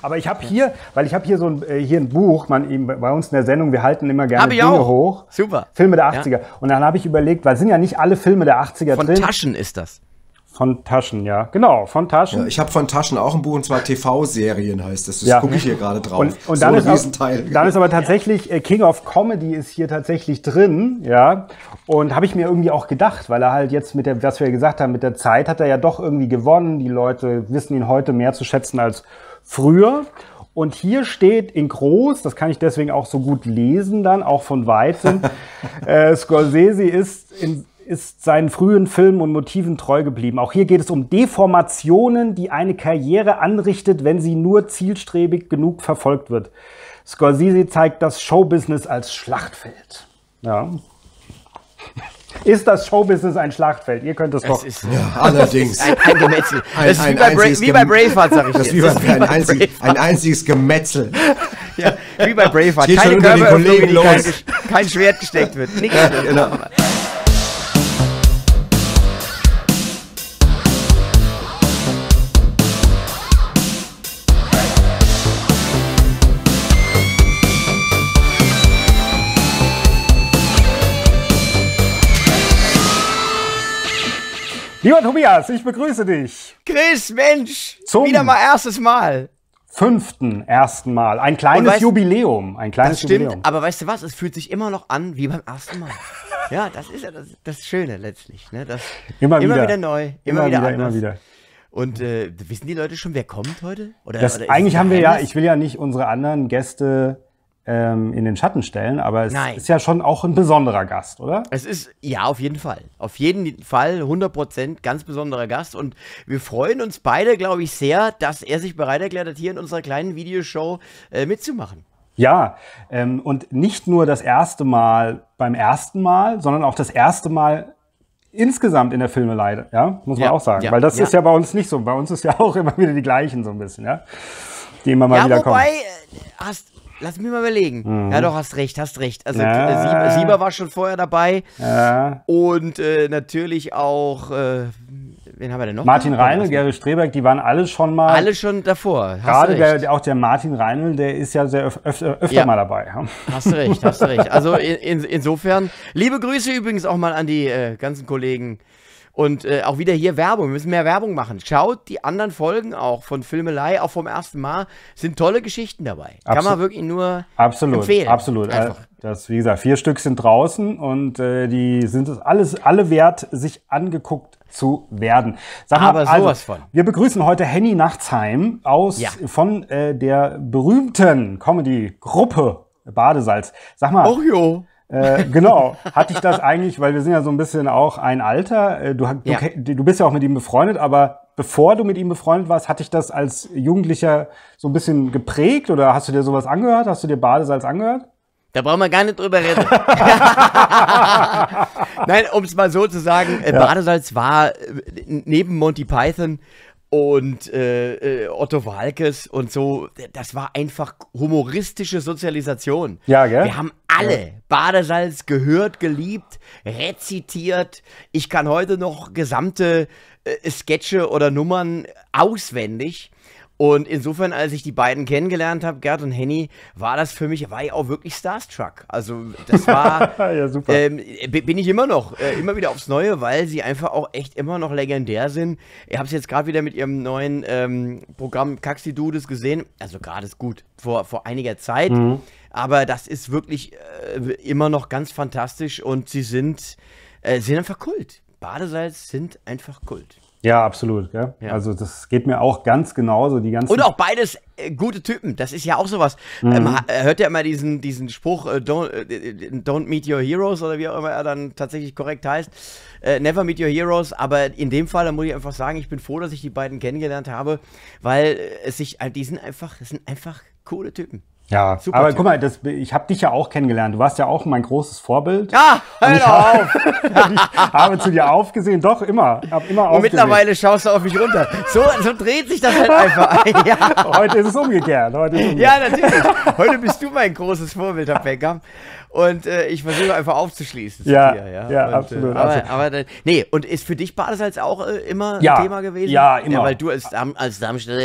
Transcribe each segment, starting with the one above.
Aber ich habe hier, weil ich habe hier hier ein Buch, bei uns in der Sendung, wir halten immer gerne Dinge hoch. Super. Filme der 80er. Ja. Und dann habe ich überlegt, weil es sind ja nicht alle Filme der 80er drin. Von Taschen ist das. Von Taschen, ja. Genau, von Taschen. Ja, ich habe von Taschen auch ein Buch, und zwar TV-Serien heißt es. Das gucke ich hier gerade drauf. Und dann, dann ist aber tatsächlich, King of Comedy ist hier tatsächlich drin, ja. Und habe ich mir irgendwie auch gedacht, weil er halt jetzt was wir gesagt haben, mit der Zeit hat er ja doch irgendwie gewonnen. Die Leute wissen ihn heute mehr zu schätzen als früher. Und hier steht in groß, das kann ich deswegen auch so gut lesen dann, auch von Weitem, Scorsese ist seinen frühen Filmen und Motiven treu geblieben. Auch hier geht es um Deformationen, die eine Karriere anrichtet, wenn sie nur zielstrebig genug verfolgt wird. Scorsese zeigt das Showbusiness als Schlachtfeld. Ja. Ist das Showbusiness ein Schlachtfeld? Ihr könnt es doch. Ja, allerdings. Ein Gemetzel. Das ist wie bei Braveheart, sag ich das. Das ist wie ein einziges Gemetzel. Ja, wie bei Braveheart. Geht keine Körperöffnung, in die kein Schwert gesteckt wird. Nichts. Genau. Lieber Tobias, ich begrüße dich. Chris, Mensch, wieder mal erstes Mal. 5. ersten Mal. Ein kleines Jubiläum. Ein kleines Jubiläum. Jubiläum. Aber weißt du was? Es fühlt sich immer noch an wie beim ersten Mal. Ja, das ist ja das Schöne letztlich. Ne? Immer wieder neu. Immer wieder anders. Immer wieder. Und wissen die Leute schon, wer kommt heute? Oder eigentlich haben wir ja, ich will ja nicht unsere anderen Gäste in den Schatten stellen, aber es ist ja schon auch ein besonderer Gast, oder? Es ist, ja, auf jeden Fall. Auf jeden Fall, 100%, ganz besonderer Gast. Und wir freuen uns beide, glaube ich, sehr, dass er sich bereit erklärt hat, hier in unserer kleinen Videoshow mitzumachen. Ja, und nicht nur das erste Mal beim ersten Mal, sondern auch das erste Mal insgesamt in der Filmelei, ja, muss man auch sagen. Weil das ist ja bei uns nicht so. Bei uns ist ja auch immer wieder die gleichen so ein bisschen, ja, die immer mal wieder kommen. Lass mich mal überlegen. Ja, doch, hast recht. Also Sieber war schon vorher dabei. Ja. Und natürlich auch, wen haben wir denn noch? Martin Reinl, Gary Streberg, die waren alle schon mal. Alle schon davor. Gerade auch der Martin Reinl, der ist ja sehr öfter mal dabei. Ja. Hast du recht. Also insofern, liebe Grüße übrigens auch mal an die ganzen Kollegen. Und auch wieder hier Werbung. Wir müssen mehr Werbung machen. Schaut die anderen Folgen auch von Filmelei, auch vom ersten Mal. Sind tolle Geschichten dabei. Kann man wirklich nur empfehlen. Absolut. Wie gesagt, 4 Stück sind draußen und die sind es alle wert, sich angeguckt zu werden. Sag mal, aber sowas von. Wir begrüßen heute Henny Nachtsheim von der berühmten Comedy-Gruppe Badesalz. Sag mal. Och jo. Genau. Hatte ich das eigentlich, weil wir sind ja so ein bisschen auch ein Alter, du bist ja auch mit ihm befreundet, aber bevor du mit ihm befreundet warst, hatte ich das als Jugendlicher so ein bisschen geprägt oder hast du dir sowas angehört? Hast du dir Badesalz angehört? Da brauchen wir gar nicht drüber reden. Nein, um es mal so zu sagen, Badesalz war neben Monty Python und Otto Waalkes und so, das war einfach humoristische Sozialisation. Ja, gell? Wir haben alle Badesalz gehört, geliebt, rezitiert. Ich kann heute noch gesamte Sketche oder Nummern auswendig. Und insofern, als ich die beiden kennengelernt habe, Gerd und Henny, war ich auch wirklich starstruck. Also das war, ja, super. Bin ich immer noch, immer wieder aufs Neue, weil sie einfach auch echt immer noch legendär sind. Ich habe es jetzt gerade wieder mit ihrem neuen Programm Kaxi Dudes gesehen. Also gerade ist gut, vor einiger Zeit. Mhm. Aber das ist wirklich immer noch ganz fantastisch und sie sind einfach Kult. Badesalz sind einfach Kult. Ja, absolut. Ja? Also das geht mir auch ganz genauso. Und auch beides gute Typen. Das ist ja auch sowas. Hört ja immer diesen Spruch, don't meet your heroes oder wie auch immer er dann tatsächlich korrekt heißt. Never meet your heroes. Aber in dem Fall, da muss ich einfach sagen, ich bin froh, dass ich die beiden kennengelernt habe, weil das sind einfach coole Typen. Ja, super aber guck mal, ich habe dich ja auch kennengelernt. Du warst ja auch mein großes Vorbild. Ja, hör auf! Ich habe zu dir aufgesehen, doch immer. Und mittlerweile schaust du auf mich runter. So dreht sich das halt einfach. Ja. Heute ist es umgekehrt. Ja, natürlich. Heute bist du mein großes Vorbild, Herr Becker. Und ich versuche einfach aufzuschließen. Ja, absolut. Nee, und ist für dich Badesalz auch immer ein Thema gewesen? Ja, immer. Ja, weil du als Darmstädter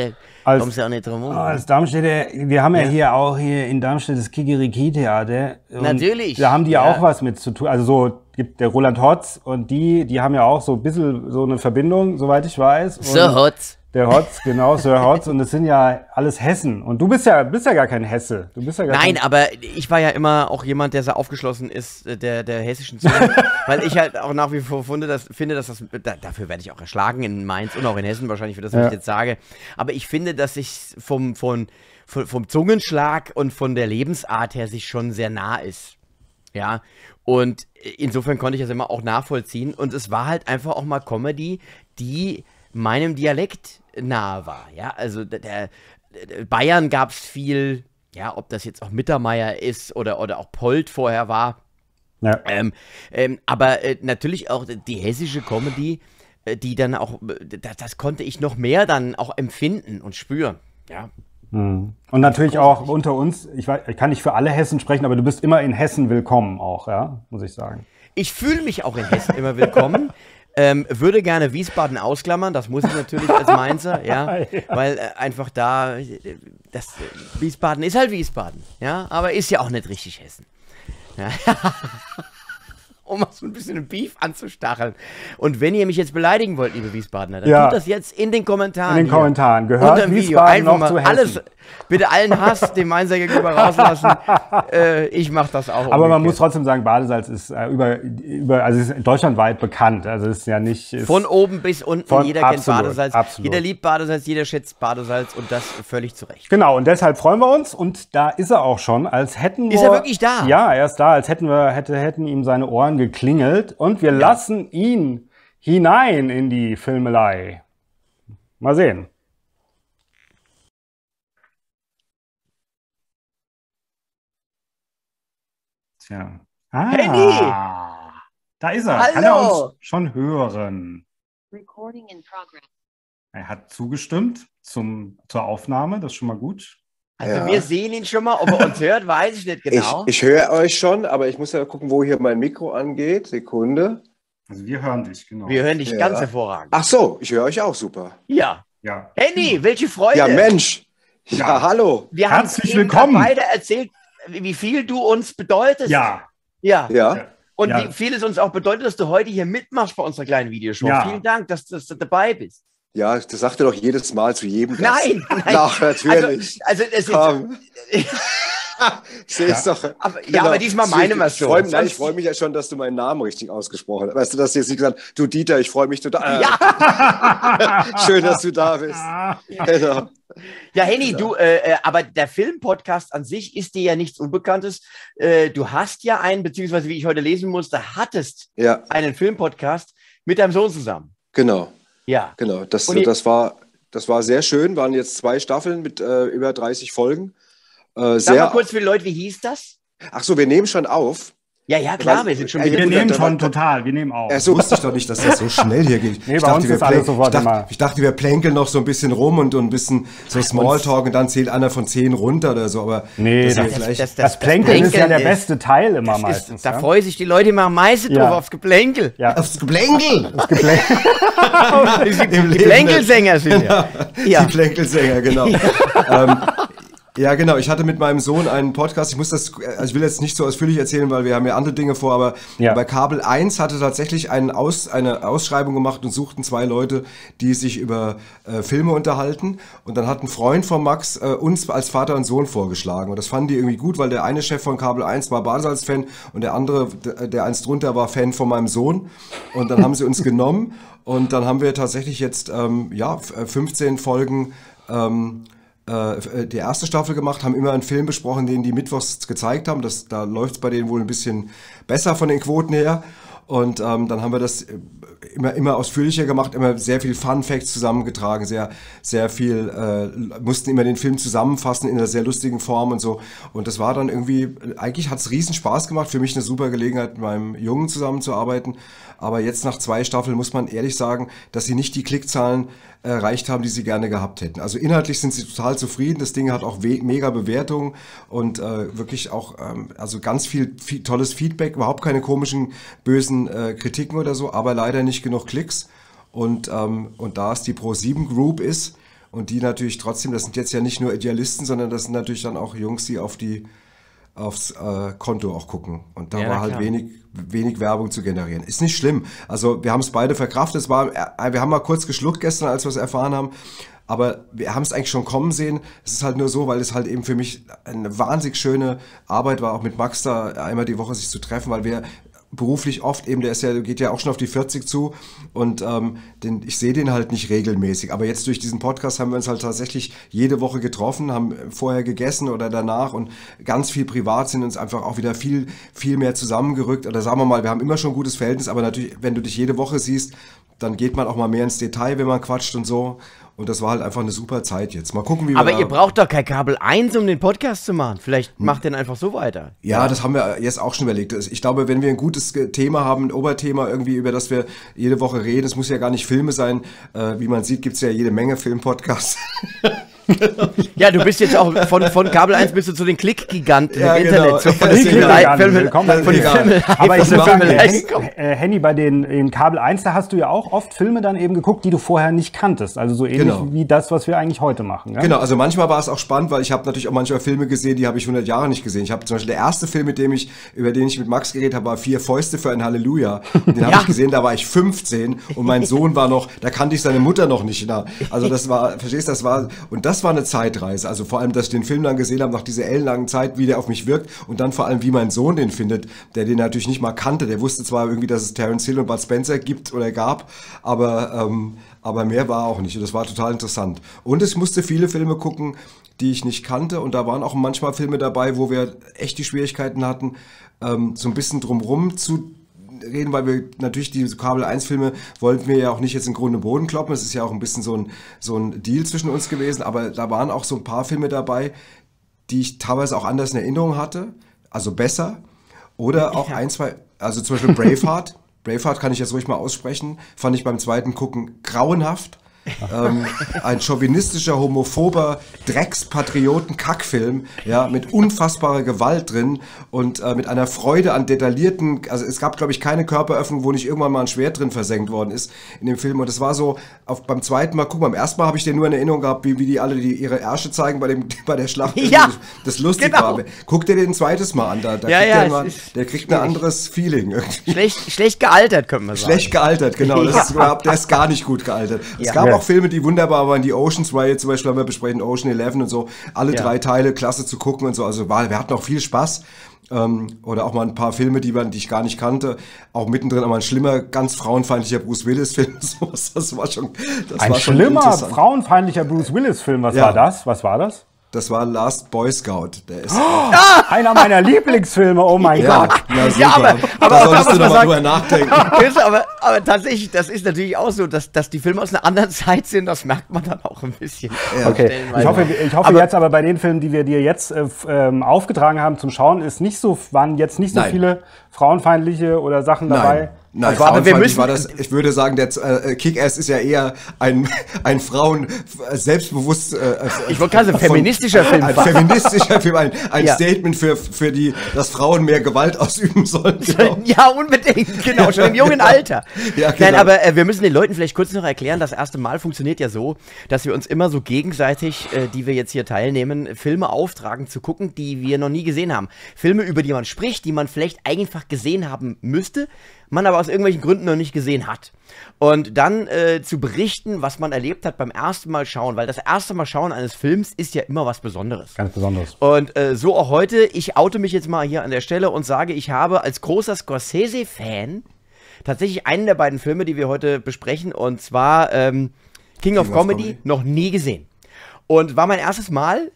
Kommst du auch nicht drum rum. Als Darmstädter, wir haben ja hier in Darmstadt das Kikeriki-Theater. Natürlich. Da haben die ja auch was mit zu tun. Also so gibt der Roland Hotz und die haben ja auch so ein bisschen so eine Verbindung, soweit ich weiß. Sir Hotz. Der Hotz, genau, Sir Hotz. Und das sind ja alles Hessen. Und du bist ja gar kein Hesse. Du bist ja gar Nein, aber ich war ja immer auch jemand, der sehr aufgeschlossen ist, der hessischen Zunge. Weil ich halt auch nach wie vor finde, dass dafür werde ich auch erschlagen in Mainz und auch in Hessen wahrscheinlich, für das, was ich jetzt sage. Aber ich finde, dass sich vom Zungenschlag und von der Lebensart her sich schon sehr nah ist. Ja, und insofern konnte ich das immer auch nachvollziehen. Und es war halt einfach auch mal Comedy, die meinem Dialekt nahe war. Ja, also der Bayern gab es viel, ja, ob das jetzt auch Mittermeier ist oder auch Polt vorher war. Ja. Aber natürlich auch die hessische Comedy, die dann auch, das konnte ich noch mehr dann auch empfinden und spüren. Ja. Und natürlich auch unter uns, ich kann nicht für alle Hessen sprechen, aber du bist immer in Hessen willkommen auch, ja, muss ich sagen. Ich fühle mich auch in Hessen immer willkommen. Würde gerne Wiesbaden ausklammern, das muss ich natürlich als Mainzer, ja, weil einfach Wiesbaden ist halt Wiesbaden, ja, aber ist ja auch nicht richtig Hessen. Ja. Um mal so ein bisschen ein Beef anzustacheln. Und wenn ihr mich jetzt beleidigen wollt, liebe Wiesbadener, dann tut das jetzt in den Kommentaren. In den Kommentaren. Gehört Wiesbaden noch zu Hessen? Alles, bitte allen Hass dem Mainzer gegenüber rauslassen. Ich mache das auch. Aber man muss trotzdem sagen, Badesalz ist also ist deutschlandweit bekannt. Also ist ja nicht... Von oben bis unten, jeder kennt Badesalz. Absolut. Jeder liebt Badesalz, jeder schätzt Badesalz und das völlig zu Recht. Genau, und deshalb freuen wir uns. Und da ist er auch schon, als hätten wir... Ist er wirklich da? Ja, er ist da, als hätten ihm seine Ohren geklingelt und wir lassen ihn hinein in die Filmelei. Mal sehen. Tja. Henny! Da ist er. Hallo! Kann er uns schon hören? Recording in progress. Er hat zugestimmt zur Aufnahme, das ist schon mal gut. Also wir sehen ihn schon mal, ob er uns hört, weiß ich nicht genau. Ich höre euch schon, aber ich muss ja gucken, wo hier mein Mikro angeht. Sekunde. Also wir hören dich, genau. Wir hören dich ganz hervorragend. Ach so, ich höre euch auch super. Ja. Henny, welche Freude. Ja, Mensch. Ja, hallo. Wir haben willkommen. Beide erzählt, wie viel du uns bedeutest. Ja. Und wie viel es uns auch bedeutet, dass du heute hier mitmachst bei unserer kleinen Videoshow. Ja. Vielen Dank, dass du dabei bist. Ja, das sagt er doch jedes Mal zu jedem Gast. Nein. Ach, natürlich. Also es ist doch. Aber diesmal meine Version. Ich freue mich ja schon, dass du meinen Namen richtig ausgesprochen hast. Weißt du, dass du jetzt nicht gesagt hast, du Dieter, ich freue mich total. Ja. Schön, dass du da bist. Genau. Ja, Henny, du, aber der Filmpodcast an sich ist dir ja nichts Unbekanntes. Du hast ja einen, beziehungsweise wie ich heute lesen musste, hattest einen Filmpodcast mit deinem Sohn zusammen. Genau. Ja. Genau. Das war sehr schön. Waren jetzt 2 Staffeln mit über 30 Folgen. Sag mal kurz für die Leute, wie hieß das? Ach so, wir nehmen schon auf. Ja, klar, wir sind schon wieder. Wir nehmen schon total, wir nehmen auf. So wusste ich doch nicht, dass das so schnell hier geht. Nee, bei uns ist alles sofort immer. Ich dachte, wir plänkeln noch so ein bisschen rum und ein bisschen so Smalltalk und dann zählt einer von 10 runter oder so, aber nee, das Plänkeln ist ja der beste Teil immer meistens. Da freuen sich die Leute immer am meisten drauf, aufs Geplänkel. Ja. Aufs Geplänkel! Die Plänkelsänger sind ja. Die Plänkelsänger, genau. Ja, genau. Ich hatte mit meinem Sohn einen Podcast. Ich will jetzt nicht so ausführlich erzählen, weil wir haben ja andere Dinge vor, aber bei Kabel 1 hatte tatsächlich eine Ausschreibung gemacht und suchten 2 Leute, die sich über Filme unterhalten. Und dann hat ein Freund von Max uns als Vater und Sohn vorgeschlagen. Und das fanden die irgendwie gut, weil der eine Chef von Kabel 1 war Badesalz-Fan und der andere, der eins drunter war, Fan von meinem Sohn. Und dann haben sie uns genommen und dann haben wir tatsächlich jetzt 15 Folgen die erste Staffel gemacht, haben immer einen Film besprochen, den die mittwochs gezeigt haben. Da läuft es bei denen wohl ein bisschen besser von den Quoten her. Und dann haben wir das immer ausführlicher gemacht, immer sehr viel Fun Facts zusammengetragen, sehr viel, mussten immer den Film zusammenfassen in einer sehr lustigen Form und so. Und das war dann irgendwie, eigentlich hat es riesen Spaß gemacht, für mich eine super Gelegenheit, mit meinem Jungen zusammenzuarbeiten. Aber jetzt nach 2 Staffeln muss man ehrlich sagen, dass sie nicht die Klickzahlen erreicht haben, die sie gerne gehabt hätten. Also inhaltlich sind sie total zufrieden. Das Ding hat auch mega Bewertungen und wirklich auch also ganz viel tolles Feedback, überhaupt keine komischen, bösen Kritiken oder so, aber leider nicht genug Klicks. Und da es die Pro7 Group ist Und die natürlich trotzdem, das sind jetzt ja nicht nur Idealisten, sondern das sind natürlich dann auch Jungs, die aufs Konto auch gucken. Und da war halt wenig Werbung zu generieren. Ist nicht schlimm. Also wir haben es beide verkraftet. Wir haben mal kurz geschluckt gestern, als wir es erfahren haben. Aber wir haben es eigentlich schon kommen sehen. Es ist halt nur so, weil es halt eben für mich eine wahnsinnig schöne Arbeit war, auch mit Max da einmal die Woche sich zu treffen, weil wir beruflich oft eben, geht ja auch schon auf die 40 zu und ich sehe den halt nicht regelmäßig. Aber jetzt durch diesen Podcast haben wir uns halt tatsächlich jede Woche getroffen, haben vorher gegessen oder danach und ganz viel privat sind uns einfach auch wieder viel mehr zusammengerückt. Oder sagen wir mal, wir haben immer schon ein gutes Verhältnis, aber natürlich, wenn du dich jede Woche siehst, dann geht man auch mal mehr ins Detail, wenn man quatscht und so. Und das war halt einfach eine super Zeit jetzt. Mal gucken, wie wir. Aber ihr braucht doch kein Kabel 1, um den Podcast zu machen. Vielleicht macht den einfach so weiter. Ja, das haben wir jetzt auch schon überlegt. Ich glaube, wenn wir ein gutes Thema haben, ein Oberthema irgendwie, über das wir jede Woche reden, es muss ja gar nicht Filme sein. Wie man sieht, gibt es ja jede Menge Filmpodcasts. Ja, du bist jetzt auch von Kabel 1 bist du zu den Klick-Giganten im Internet. Von den Filmen. Aber ich muss sagen, Henny, bei den Kabel 1, da hast du ja auch oft Filme dann eben geguckt, die du vorher nicht kanntest. Also so ähnlich wie das, was wir eigentlich heute machen. Ja? Genau, also manchmal war es auch spannend, weil ich habe natürlich auch manchmal Filme gesehen, die habe ich 100 Jahre nicht gesehen. Ich habe zum Beispiel der erste Film, über den ich mit Max geredet habe, war 4 Fäuste für ein Halleluja. Den habe ich gesehen, da war ich 15 und mein Sohn war noch, da kannte ich seine Mutter noch nicht. Also das war, verstehst du, das war eine Zeitreise. Also vor allem, dass ich den Film dann gesehen habe, nach dieser ellenlangen Zeit, wie der auf mich wirkt und dann vor allem, wie mein Sohn den findet, der den natürlich nicht mal kannte. Der wusste zwar irgendwie, dass es Terence Hill und Bud Spencer gibt oder gab, aber mehr war auch nicht. Und das war total interessant. Und ich musste viele Filme gucken, die ich nicht kannte. Und da waren auch manchmal Filme dabei, wo wir echt die Schwierigkeiten hatten, so ein bisschen drumrum zu reden, weil wir natürlich diese Kabel-1-Filme wollten wir ja auch nicht jetzt in Grund und Boden kloppen. Es ist ja auch ein bisschen so ein Deal zwischen uns gewesen, aber da waren auch so ein paar Filme dabei, die ich teilweise auch anders in Erinnerung hatte, also besser. Oder auch ein, zwei, also zum Beispiel Braveheart. Braveheart kann ich jetzt ruhig mal aussprechen, fand ich beim zweiten Gucken grauenhaft. Ein chauvinistischer, homophober Dreckspatrioten-Kackfilm, ja, mit unfassbarer Gewalt drin und mit einer Freude an detaillierten, also es gab, glaube ich, keine Körperöffnung, wo nicht irgendwann mal ein Schwert drin versenkt worden ist in dem Film. Und es war so, beim zweiten Mal, guck mal, beim ersten Mal habe ich den nur in Erinnerung gehabt, wie die alle ihre Ärsche zeigen bei der Schlacht. Ja, das lustig war. Guck dir den ein zweites Mal an, der kriegt ein anderes Feeling irgendwie. Schlecht gealtert, könnte man sagen. Schlecht gealtert, genau. Der ist gar nicht gut gealtert. Es gab auch Filme, die wunderbar waren, die Oceans-Reihe zum Beispiel haben wir besprochen, Ocean 11 und so, alle 3 Teile, klasse zu gucken und so, also wir hatten auch viel Spaß. Oder auch mal ein paar Filme, die ich gar nicht kannte. Auch mittendrin aber ein schlimmer, ganz frauenfeindlicher Bruce Willis-Film. Das war schon frauenfeindlicher Bruce Willis-Film. Was war das? Das war Last Boy Scout. Der ist einer meiner Lieblingsfilme, oh mein Gott. Ja, super. Ja, aber da solltest du nochmal drüber nachdenken. aber tatsächlich, das ist natürlich auch so, dass die Filme aus einer anderen Zeit sind, das merkt man dann auch ein bisschen. Ja. Okay, ich hoffe jetzt aber bei den Filmen, die wir dir jetzt aufgetragen haben zum Schauen, waren jetzt nicht so viele frauenfeindliche oder Sachen dabei. Nein, aber wir müssen, ich würde sagen, der Kick-Ass ist ja eher ein Frauen selbstbewusst ich wollte gerade sagen, feministischer Film. Ein feministischer Film, ein Statement für dass Frauen mehr Gewalt ausüben sollen. Genau. Ja, unbedingt, genau, schon im jungen Alter. Ja, genau. Nein, aber wir müssen den Leuten vielleicht kurz noch erklären, das erste Mal funktioniert ja so, dass wir uns immer so gegenseitig, die wir jetzt hier teilnehmen, Filme auftragen zu gucken, die wir noch nie gesehen haben. Filme, über die man spricht, die man vielleicht einfach gesehen haben müsste, man aber aus irgendwelchen Gründen noch nicht gesehen hat. Und dann zu berichten, was man erlebt hat beim ersten Mal schauen, weil das erste Mal schauen eines Films ist ja immer was Besonderes. Ganz Besonderes. Und so auch heute, ich oute mich jetzt mal hier an der Stelle und sage, ich habe als großer Scorsese-Fan tatsächlich einen der beiden Filme, die wir heute besprechen, und zwar King of Comedy, noch nie gesehen. Und war mein erstes Mal,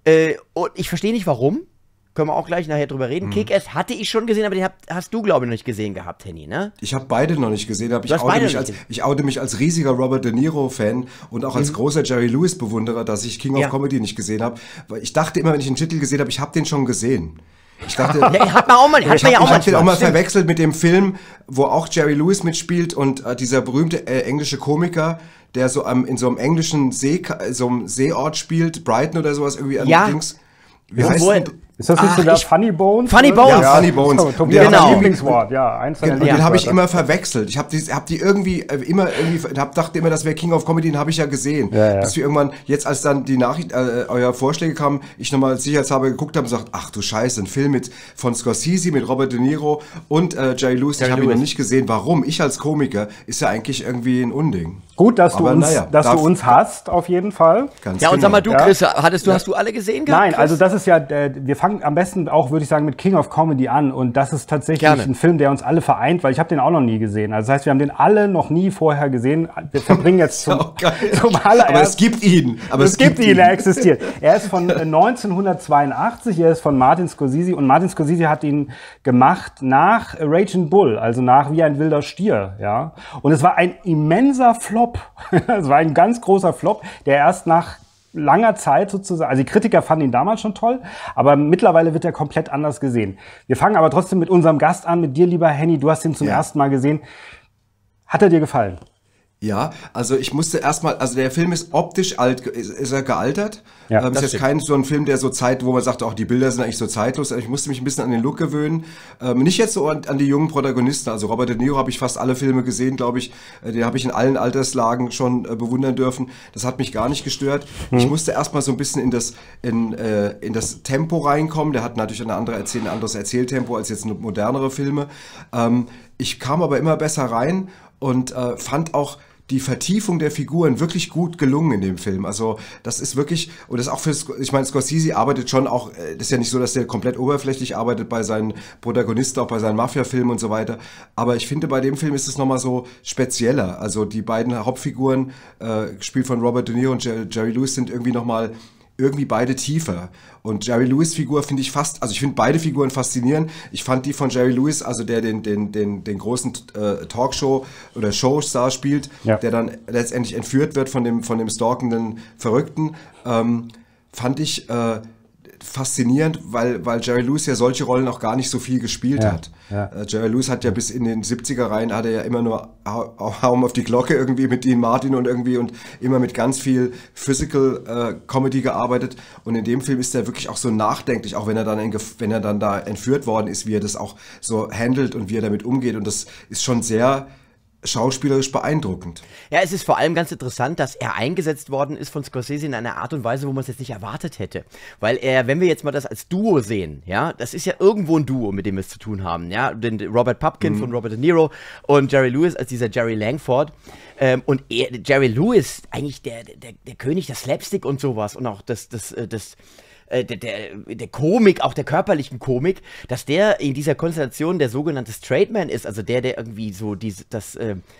und ich verstehe nicht warum. Können wir auch gleich nachher drüber reden. Kick-Ass hatte ich schon gesehen, aber den hast du, glaube ich, noch nicht gesehen gehabt, Henny, ne? Ich habe beide noch nicht gesehen, aber ich oute mich als riesiger Robert De Niro-Fan und auch als großer Jerry Lewis-Bewunderer, dass ich King of Comedy nicht gesehen habe. Weil ich dachte immer, wenn ich den Titel gesehen habe, ich habe den schon gesehen. Ich dachte, ja, hat man auch mal, ich habe den auch mal verwechselt mit dem Film, wo auch Jerry Lewis mitspielt und dieser berühmte englische Komiker, der so in so einem englischen Seeort spielt, Brighton oder sowas irgendwie. Ja. Wie heißt denn? Ist das nicht sogar Funny Bones? Funny Bones. Ja, Funny Bones. So, Tobias Genau. Lieblingswort, ja. Eins seiner Den habe ich Lieblingswörter. immer verwechselt. Ich hab die irgendwie dachte immer, das wäre King of Comedy, den habe ich ja gesehen. Ja. Bis wir irgendwann, jetzt als dann die Nachricht, euer Vorschläge kamen, ich nochmal sicherheitshalber geguckt habe und gesagt, ach du Scheiße, ein Film von Scorsese, mit Robert De Niro und Jerry Lewis, ich habe ihn noch nicht gesehen. Warum? Ich als Komiker ist ja eigentlich irgendwie ein Unding. Gut, dass du Aber du uns hast, auf jeden Fall. Ganz Ja, und sag mal du, Ja. Chris, hast du alle gesehen gehabt? Nein, Chris? also das ist ja, wir fangen am besten auch, würde ich sagen, mit King of Comedy an. Und das ist tatsächlich Gerne. ein Film, der uns alle vereint, weil ich habe den auch noch nie gesehen. Also das heißt, wir haben den alle noch nie vorher gesehen. Wir verbringen jetzt zum allerersten... Aber es gibt ihn. Es gibt ihn, er existiert. Er ist von 1982, er ist von Martin Scorsese und Martin Scorsese hat ihn gemacht nach Raging Bull, also nach Wie ein wilder Stier, ja. Und es war ein immenser Flop. Es war ein ganz großer Flop, der erst nach langer Zeit sozusagen, also die Kritiker fanden ihn damals schon toll, aber mittlerweile wird er komplett anders gesehen. Wir fangen aber trotzdem mit unserem Gast an, mit dir, lieber Henny, du hast ihn zum ersten Mal gesehen. Hat er dir gefallen? Ja, also ich musste erstmal, also der Film ist optisch ist er gealtert. Ja, ist jetzt kein so ein Film, der so wo man sagt, auch die Bilder sind eigentlich so zeitlos. Ich musste mich ein bisschen an den Look gewöhnen. Nicht jetzt so an die jungen Protagonisten. Also Robert De Niro habe ich fast alle Filme gesehen, glaube ich. Den habe ich in allen Alterslagen schon bewundern dürfen. Das hat mich gar nicht gestört. Ich musste erstmal so ein bisschen in das Tempo reinkommen. Der hat natürlich ein anderes Erzähltempo als jetzt modernere Filme. Ich kam aber immer besser rein und fand auch die Vertiefung der Figuren wirklich gut gelungen in dem Film. Also das ist wirklich, und das ist auch ich meine, Scorsese arbeitet schon auch, das ist ja nicht so, dass der komplett oberflächlich arbeitet bei seinen Protagonisten, auch bei seinen Mafia-Filmen und so weiter. Aber ich finde, bei dem Film ist es nochmal so spezieller. Also die beiden Hauptfiguren, gespielt von Robert De Niro und Jerry Lewis, sind irgendwie beide tiefer. Und Jerry Lewis Figur finde ich ich finde beide Figuren faszinierend. Ich fand die von Jerry Lewis, also der den großen Talkshow oder Showstar spielt, der dann letztendlich entführt wird von dem stalkenden Verrückten, fand ich faszinierend, weil Jerry Lewis ja solche Rollen auch gar nicht so viel gespielt hat. Ja. Jerry Lewis hat ja bis in den 70er Reihen hat er ja immer nur Haum auf die Glocke irgendwie mit Dean Martin und immer mit ganz viel Physical Comedy gearbeitet, und in dem Film ist er wirklich auch so nachdenklich, auch wenn er dann da entführt worden ist, wie er das auch so handelt und wie er damit umgeht, und das ist schon sehr schauspielerisch beeindruckend. Ja, es ist vor allem ganz interessant, dass er eingesetzt worden ist von Scorsese in einer Art und Weise, wo man es jetzt nicht erwartet hätte. Weil wenn wir jetzt mal das als Duo sehen, ja, das ist ja irgendwo ein Duo, mit dem wir es zu tun haben, ja, den Robert Pupkin von Robert De Niro und Jerry Lewis als dieser Jerry Langford. Und Jerry Lewis, eigentlich der König der Slapstick und sowas und auch der Komik, auch der körperlichen Komik, dass der in dieser Konstellation der sogenannte Straight Man ist, also der irgendwie so das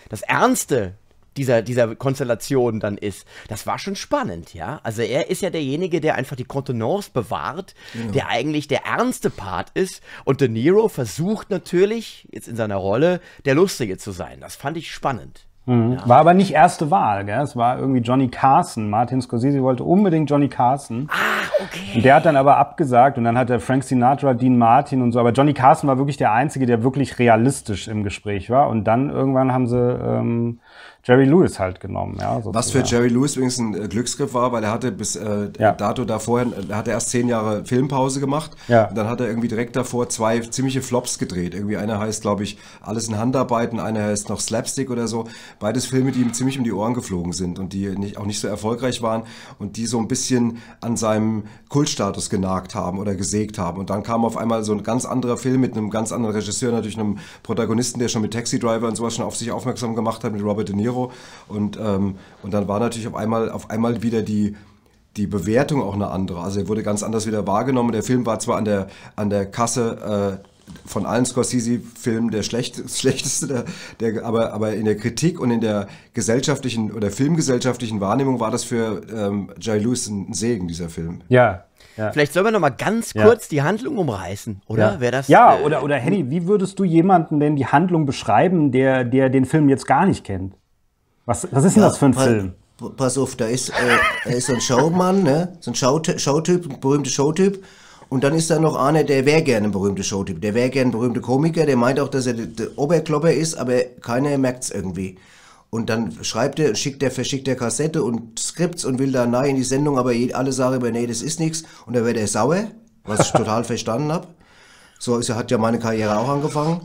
Ernste dieser Konstellation dann ist. Das war schon spannend, ja. Also er ist ja derjenige, der einfach die Kontenance bewahrt, der eigentlich der ernste Part ist, und De Niro versucht natürlich, jetzt in seiner Rolle, der Lustige zu sein. Das fand ich spannend. Ja. War aber nicht erste Wahl, gell? Es war irgendwie Johnny Carson. Martin Scorsese wollte unbedingt Johnny Carson. Okay. Und der hat dann aber abgesagt, und dann hat er Frank Sinatra, Dean Martin und so. Aber Johnny Carson war wirklich der Einzige, der wirklich realistisch im Gespräch war. Und dann irgendwann haben sie Jerry Lewis halt genommen. Ja, was für Jerry Lewis übrigens ein Glücksgriff war, weil er hatte bis dato davor, hat er erst 10 Jahre Filmpause gemacht. Ja. Und dann hat er irgendwie direkt davor 2 ziemliche Flops gedreht. Irgendwie einer heißt, glaube ich, Alles in Handarbeiten, einer heißt noch Slapstick oder so. Beides Filme, die ihm ziemlich um die Ohren geflogen sind und die auch nicht so erfolgreich waren und die so ein bisschen an seinem Kultstatus genagt haben oder gesägt haben. Und dann kam auf einmal so ein ganz anderer Film mit einem ganz anderen Regisseur, natürlich einem Protagonisten, der schon mit Taxi Driver und sowas schon auf sich aufmerksam gemacht hat, mit Robert De Niro. Und dann war natürlich auf einmal wieder die Bewertung auch eine andere. Also er wurde ganz anders wieder wahrgenommen. Der Film war zwar an der Kasse von allen Scorsese-Filmen der schlechteste, aber in der Kritik und in der gesellschaftlichen oder filmgesellschaftlichen Wahrnehmung war das für Jerry Lewis ein Segen, dieser Film. Ja. Ja. Vielleicht sollen wir noch mal ganz kurz die Handlung umreißen, oder? Ja, Wäre das, oder Henny, wie würdest du jemanden denn die Handlung beschreiben, der den Film jetzt gar nicht kennt? Was ist denn das für ein Film? Pass auf, da ist so ein Showmann, ne? So ein Showtyp, ein berühmter Showtyp. Und dann ist da noch einer, der wäre gerne ein berühmter Showtyp. Der wäre gerne ein berühmter Komiker. Der meint auch, dass er der Oberklopper ist, aber keiner merkt's irgendwie. Und dann verschickt der Kassette und Skripts und will da in die Sendung, aber alle sagen immer, nee, das ist nichts. Und dann wird er sauer. was ich total verstanden habe. So hat ja meine Karriere auch angefangen.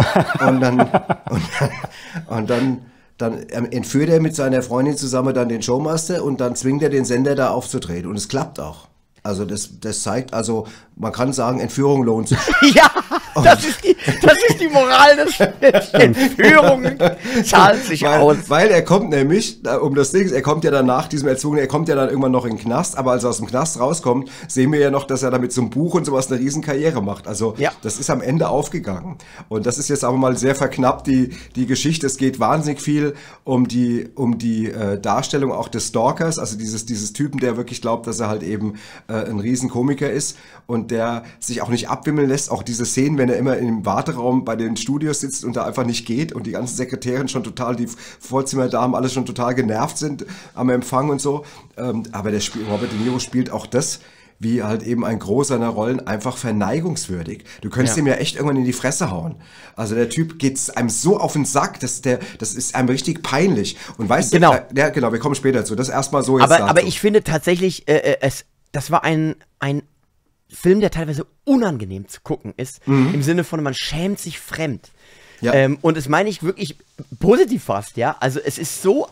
Und dann entführt er mit seiner Freundin zusammen dann den Showmaster und dann zwingt er den Sender da aufzutreten. Und es klappt auch. Also das zeigt, also man kann sagen, Entführung lohnt sich. Ja, das ist die Moral des Spiels. Entführung zahlt sich aus. Weil er kommt nämlich, um das Ding, er kommt ja dann nach diesem Erzwungenen, er kommt ja dann irgendwann noch in den Knast, aber als er aus dem Knast rauskommt, sehen wir ja noch, dass er da mit so einem Buch und sowas eine riesen Karriere macht. Also das ist am Ende aufgegangen. Und das ist jetzt aber mal sehr verknappt, die Geschichte. Es geht wahnsinnig viel um die Darstellung auch des Stalkers, also dieses Typen, der wirklich glaubt, dass er halt eben ein Riesenkomiker ist und der sich auch nicht abwimmeln lässt. Auch diese Szenen, wenn er immer im Warteraum bei den Studios sitzt und da einfach nicht geht und die ganzen Sekretärinnen schon total, die Vorzimmerdamen alle schon total genervt sind am Empfang und so. Aber Robert De Niro spielt auch das, wie halt eben ein Gros seiner Rollen, einfach verneigungswürdig. Du könntest ihm ja echt irgendwann in die Fresse hauen. Also der Typ geht einem so auf den Sack, das ist einem richtig peinlich. Und weißt du, wir kommen später dazu. Das erstmal so jetzt. Aber ich finde tatsächlich, das war ein Film, der teilweise unangenehm zu gucken ist, im Sinne von, man schämt sich fremd. Ja. Und das meine ich wirklich positiv fast, ja. Also es ist so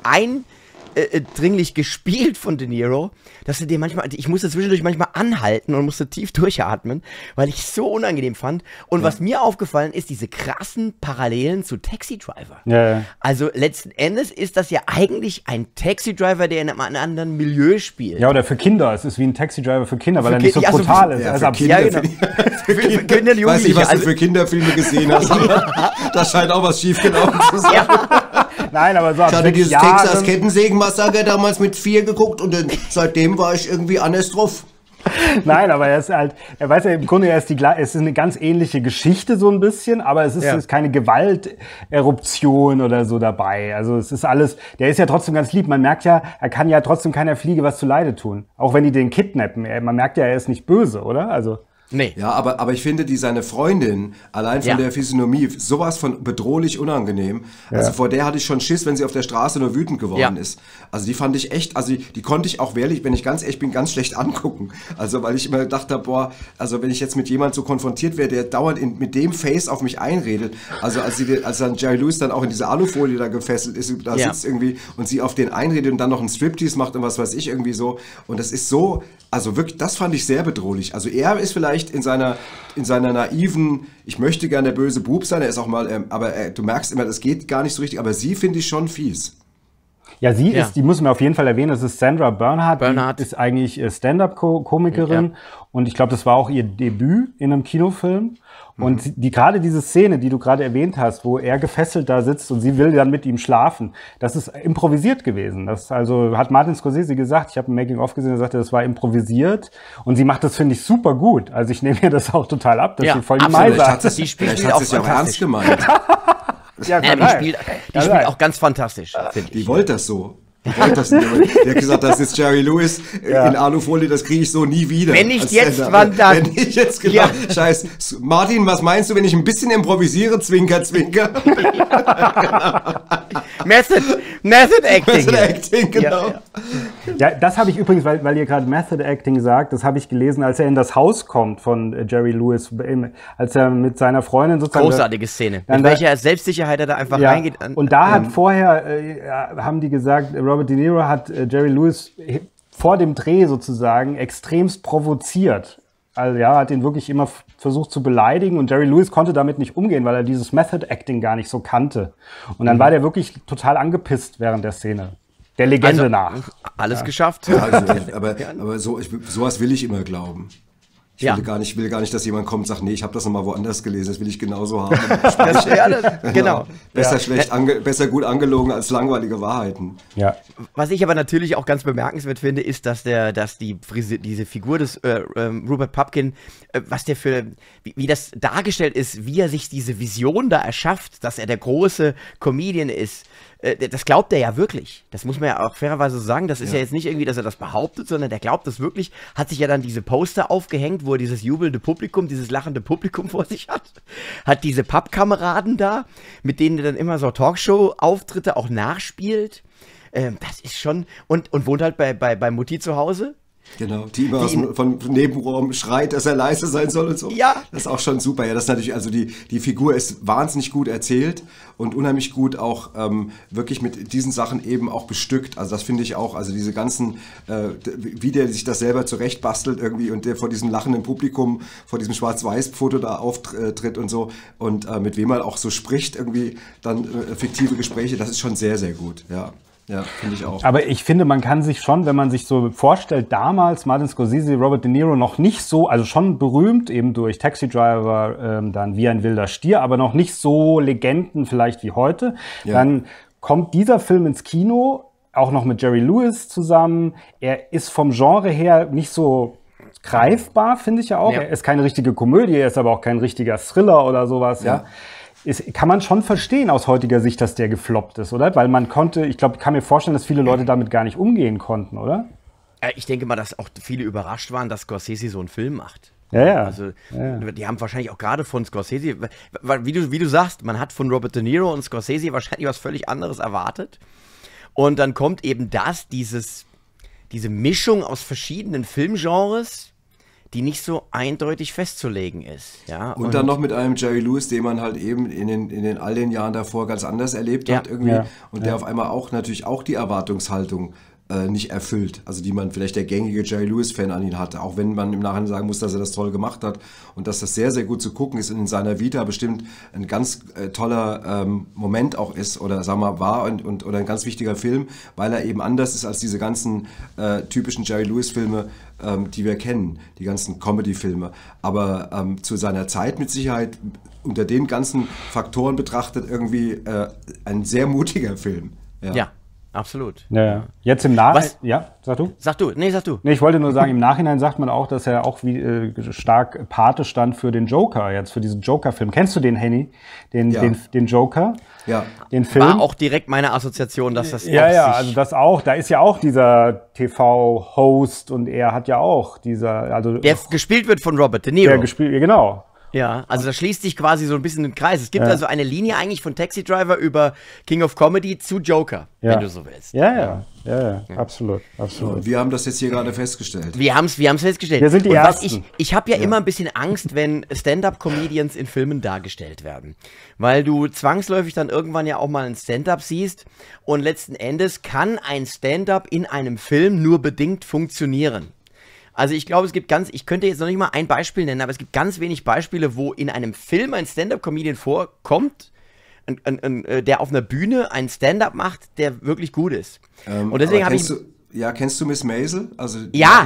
dringlich gespielt von De Niro, dass du dir ich musste zwischendurch manchmal anhalten und musste tief durchatmen, weil ich es so unangenehm fand. Und was mir aufgefallen ist, diese krassen Parallelen zu Taxi Driver. Ja. Also letzten Endes ist das ja eigentlich ein Taxi Driver, der in einem anderen Milieu spielt. Ja, oder für Kinder. Es ist wie ein Taxi Driver für Kinder, weil er nicht so brutal ist. Ja, für Kinder, für Kinder und Jugendliche. Weiß nicht, was du für Kinderfilme gesehen hast. Da scheint auch was schiefgelaufen zu sein. Nein, aber so. Ich hatte dieses Texas-Kettensägen-Massaker damals mit 4 geguckt und seitdem war ich irgendwie anders drauf. Nein, aber er weiß ja im Grunde, es ist eine ganz ähnliche Geschichte so ein bisschen, aber es ist keine Gewalteruption oder so dabei. Also es ist alles, der ist ja trotzdem ganz lieb. Man merkt ja, er kann ja trotzdem keiner Fliege was zuleide tun. Auch wenn die den kidnappen. Man merkt ja, er ist nicht böse, oder? Also. Nee. Ja, aber ich finde, seine Freundin, allein von der Physiognomie, sowas von bedrohlich unangenehm. Also vor der hatte ich schon Schiss, wenn sie auf der Straße nur wütend geworden ist. Also die fand ich echt, also die konnte ich auch wenn ich ganz ehrlich bin, ganz schlecht angucken. Also weil ich immer gedacht habe, also wenn ich jetzt mit jemand so konfrontiert wäre, der dauernd mit dem Face auf mich einredet, also als dann Jerry Lewis dann auch in diese Alufolie da gefesselt ist, da sitzt irgendwie und sie auf den einredet und dann noch einen Striptease macht und was weiß ich irgendwie so. Und das ist so, also wirklich, das fand ich sehr bedrohlich. Also er ist vielleicht in seiner naiven, ich möchte gerne der böse Bub sein, er ist auch mal, aber du merkst immer, das geht gar nicht so richtig, aber sie finde ich schon fies. Ja, die müssen wir auf jeden Fall erwähnen, das ist Sandra Bernhard. Die ist eigentlich Stand-up-Komikerin und ich glaube, das war auch ihr Debüt in einem Kinofilm. Und gerade diese Szene, die du gerade erwähnt hast, wo er gefesselt da sitzt und sie will dann mit ihm schlafen, das ist improvisiert gewesen. Das hat Martin Scorsese gesagt, ich habe ein Making-of gesehen, er sagte, das war improvisiert und sie macht das, finde ich, super gut. Also ich nehme mir das auch total ab, dass sie voll die Meise hat. Vielleicht hat sie es ja auch ernst gemeint. Ja, die spielt auch ganz fantastisch, finde ich. Die wollte das so. Der hat gesagt, das ist Jerry Lewis in Alufolie, das kriege ich so nie wieder. Wenn nicht jetzt, wann dann? Wenn ich jetzt, genau. Ja. Scheiß. Martin, was meinst du, wenn ich ein bisschen improvisiere? Zwinker, zwinker. Method Acting, genau. Ja, das habe ich übrigens, weil ihr gerade Method Acting sagt, das habe ich gelesen, als er in das Haus kommt von Jerry Lewis, als er mit seiner Freundin sozusagen... Großartige Szene. Mit welcher Selbstsicherheit er da einfach reingeht. Und da hat haben die gesagt, Robert De Niro hat Jerry Lewis vor dem Dreh sozusagen extremst provoziert. Also hat ihn wirklich immer versucht zu beleidigen und Jerry Lewis konnte damit nicht umgehen, weil er dieses Method Acting gar nicht so kannte. Und dann war der wirklich total angepisst während der Szene. Der Legende nach. Alles geschafft. Ja, aber sowas will ich immer glauben. Ich will gar nicht, dass jemand kommt und sagt, nee, ich habe das nochmal woanders gelesen, das will ich genauso haben. Genau. Besser gut angelogen als langweilige Wahrheiten. Ja. Was ich aber natürlich auch ganz bemerkenswert finde, ist, dass diese Figur des Rupert Pupkin, wie das dargestellt ist, wie er sich diese Vision da erschafft, dass er der große Comedian ist. Das glaubt er ja wirklich. Das muss man ja auch fairerweise sagen. Das ist ja jetzt nicht irgendwie, dass er das behauptet, sondern der glaubt das wirklich. Hat sich ja dann diese Poster aufgehängt, wo er dieses jubelnde Publikum, dieses lachende Publikum vor sich hat. Hat diese Pappkameraden da, mit denen er dann immer so Talkshow-Auftritte auch nachspielt. Das ist schon... Und wohnt halt bei Mutti zu Hause. Genau, die immer vom Nebenraum schreit, dass er leise sein soll und so. Ja. Das ist auch schon super. Ja, das ist natürlich, also die Figur ist wahnsinnig gut erzählt und unheimlich gut auch wirklich mit diesen Sachen eben auch bestückt. Also das finde ich auch, also diese ganzen, wie der sich das selber zurechtbastelt irgendwie und der vor diesem lachenden Publikum, vor diesem Schwarz-Weiß-Foto da auftritt und so und mit wem er auch so spricht, irgendwie dann fiktive Gespräche, das ist schon sehr, sehr gut, ja. Ja, finde ich auch. Aber ich finde, man kann sich schon, wenn man sich so vorstellt, damals Martin Scorsese, Robert De Niro noch nicht so, also schon berühmt eben durch Taxi Driver, dann Wie ein wilder Stier, aber noch nicht so Legenden vielleicht wie heute. Ja. Dann kommt dieser Film ins Kino, auch noch mit Jerry Lewis zusammen. Er ist vom Genre her nicht so greifbar, finde ich ja auch. Ja. Er ist keine richtige Komödie, er ist aber auch kein richtiger Thriller oder sowas, ja. Kann man schon verstehen aus heutiger Sicht, dass der gefloppt ist, oder? Weil man konnte, ich glaube, ich kann mir vorstellen, dass viele Leute damit gar nicht umgehen konnten, oder? Ich denke mal, dass auch viele überrascht waren, dass Scorsese so einen Film macht. Ja. Also, die haben wahrscheinlich auch gerade von Scorsese, weil, wie du sagst, man hat von Robert De Niro und Scorsese wahrscheinlich was völlig anderes erwartet. Und dann kommt eben diese Mischung aus verschiedenen Filmgenres, die nicht so eindeutig festzulegen ist. Ja? Und dann noch mit einem Jerry Lewis, den man halt eben in all den Jahren davor ganz anders erlebt hat irgendwie und der auf einmal auch natürlich auch die Erwartungshaltung nicht erfüllt, also die man vielleicht der gängige Jerry Lewis-Fan an ihn hatte, auch wenn man im Nachhinein sagen muss, dass er das toll gemacht hat und dass das sehr, sehr gut zu gucken ist und in seiner Vita bestimmt ein ganz toller Moment auch ist oder sagen wir mal war und oder ein ganz wichtiger Film, weil er eben anders ist als diese ganzen typischen Jerry Lewis-Filme, die wir kennen, die ganzen Comedy-Filme. Aber zu seiner Zeit mit Sicherheit unter den ganzen Faktoren betrachtet irgendwie ein sehr mutiger Film. Ja. Absolut. Ja. Jetzt im Nachhinein. Ja, sag du? Sag du. Nee, ich wollte nur sagen, im Nachhinein sagt man auch, dass er auch stark Pate stand für den Joker, jetzt für diesen Joker-Film. Kennst du den, Henny? Den Joker? Ja. Den Film? War auch direkt meine Assoziation, dass das also das auch. Da ist ja auch dieser TV-Host und er hat ja auch der gespielt wird von Robert De Niro. Genau. Ja, also da schließt sich quasi so ein bisschen den Kreis. Es gibt also eine Linie eigentlich von Taxi Driver über King of Comedy zu Joker, wenn du so willst. Ja, absolut. Und wir haben das jetzt hier gerade festgestellt. Wir haben's festgestellt. Wir sind die Ersten. Ich habe ja immer ein bisschen Angst, wenn Stand-Up-Comedians in Filmen dargestellt werden. Weil du zwangsläufig dann irgendwann ja auch mal ein Stand-Up siehst und letzten Endes kann ein Stand-Up in einem Film nur bedingt funktionieren. Also ich glaube, ich könnte jetzt noch nicht mal ein Beispiel nennen, aber es gibt ganz wenig Beispiele, wo in einem Film ein Stand-Up-Comedian vorkommt, der auf einer Bühne einen Stand-Up macht, der wirklich gut ist. Und deswegen kennst du Miss Maisel? Also ja.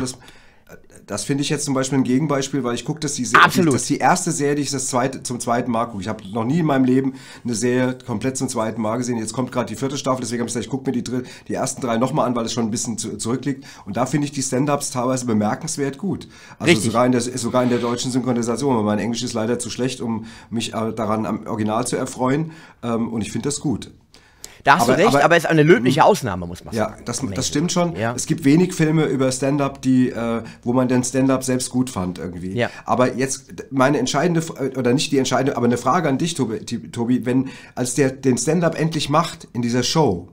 Das finde ich jetzt zum Beispiel ein Gegenbeispiel, weil ich gucke, das ist die erste Serie, die ich zum zweiten Mal gucke. Ich habe noch nie in meinem Leben eine Serie komplett zum zweiten Mal gesehen. Jetzt kommt gerade die 4. Staffel, deswegen habe ich gesagt, ich gucke mir die ersten 3 nochmal an, weil es schon ein bisschen zurückliegt. Und da finde ich die Stand-Ups teilweise bemerkenswert gut. Also sogar in der deutschen Synchronisation, weil mein Englisch ist leider zu schlecht, um mich daran am Original zu erfreuen. Und ich finde das gut. Da hast du recht, aber es ist eine löbliche Ausnahme, muss man sagen. Ja, das stimmt schon. Ja. Es gibt wenig Filme über Stand-Up, wo man den Stand-Up selbst gut fand irgendwie. Ja. Aber jetzt meine entscheidende, oder nicht die entscheidende, aber eine Frage an dich, Tobi, als der den Stand-Up endlich macht in dieser Show,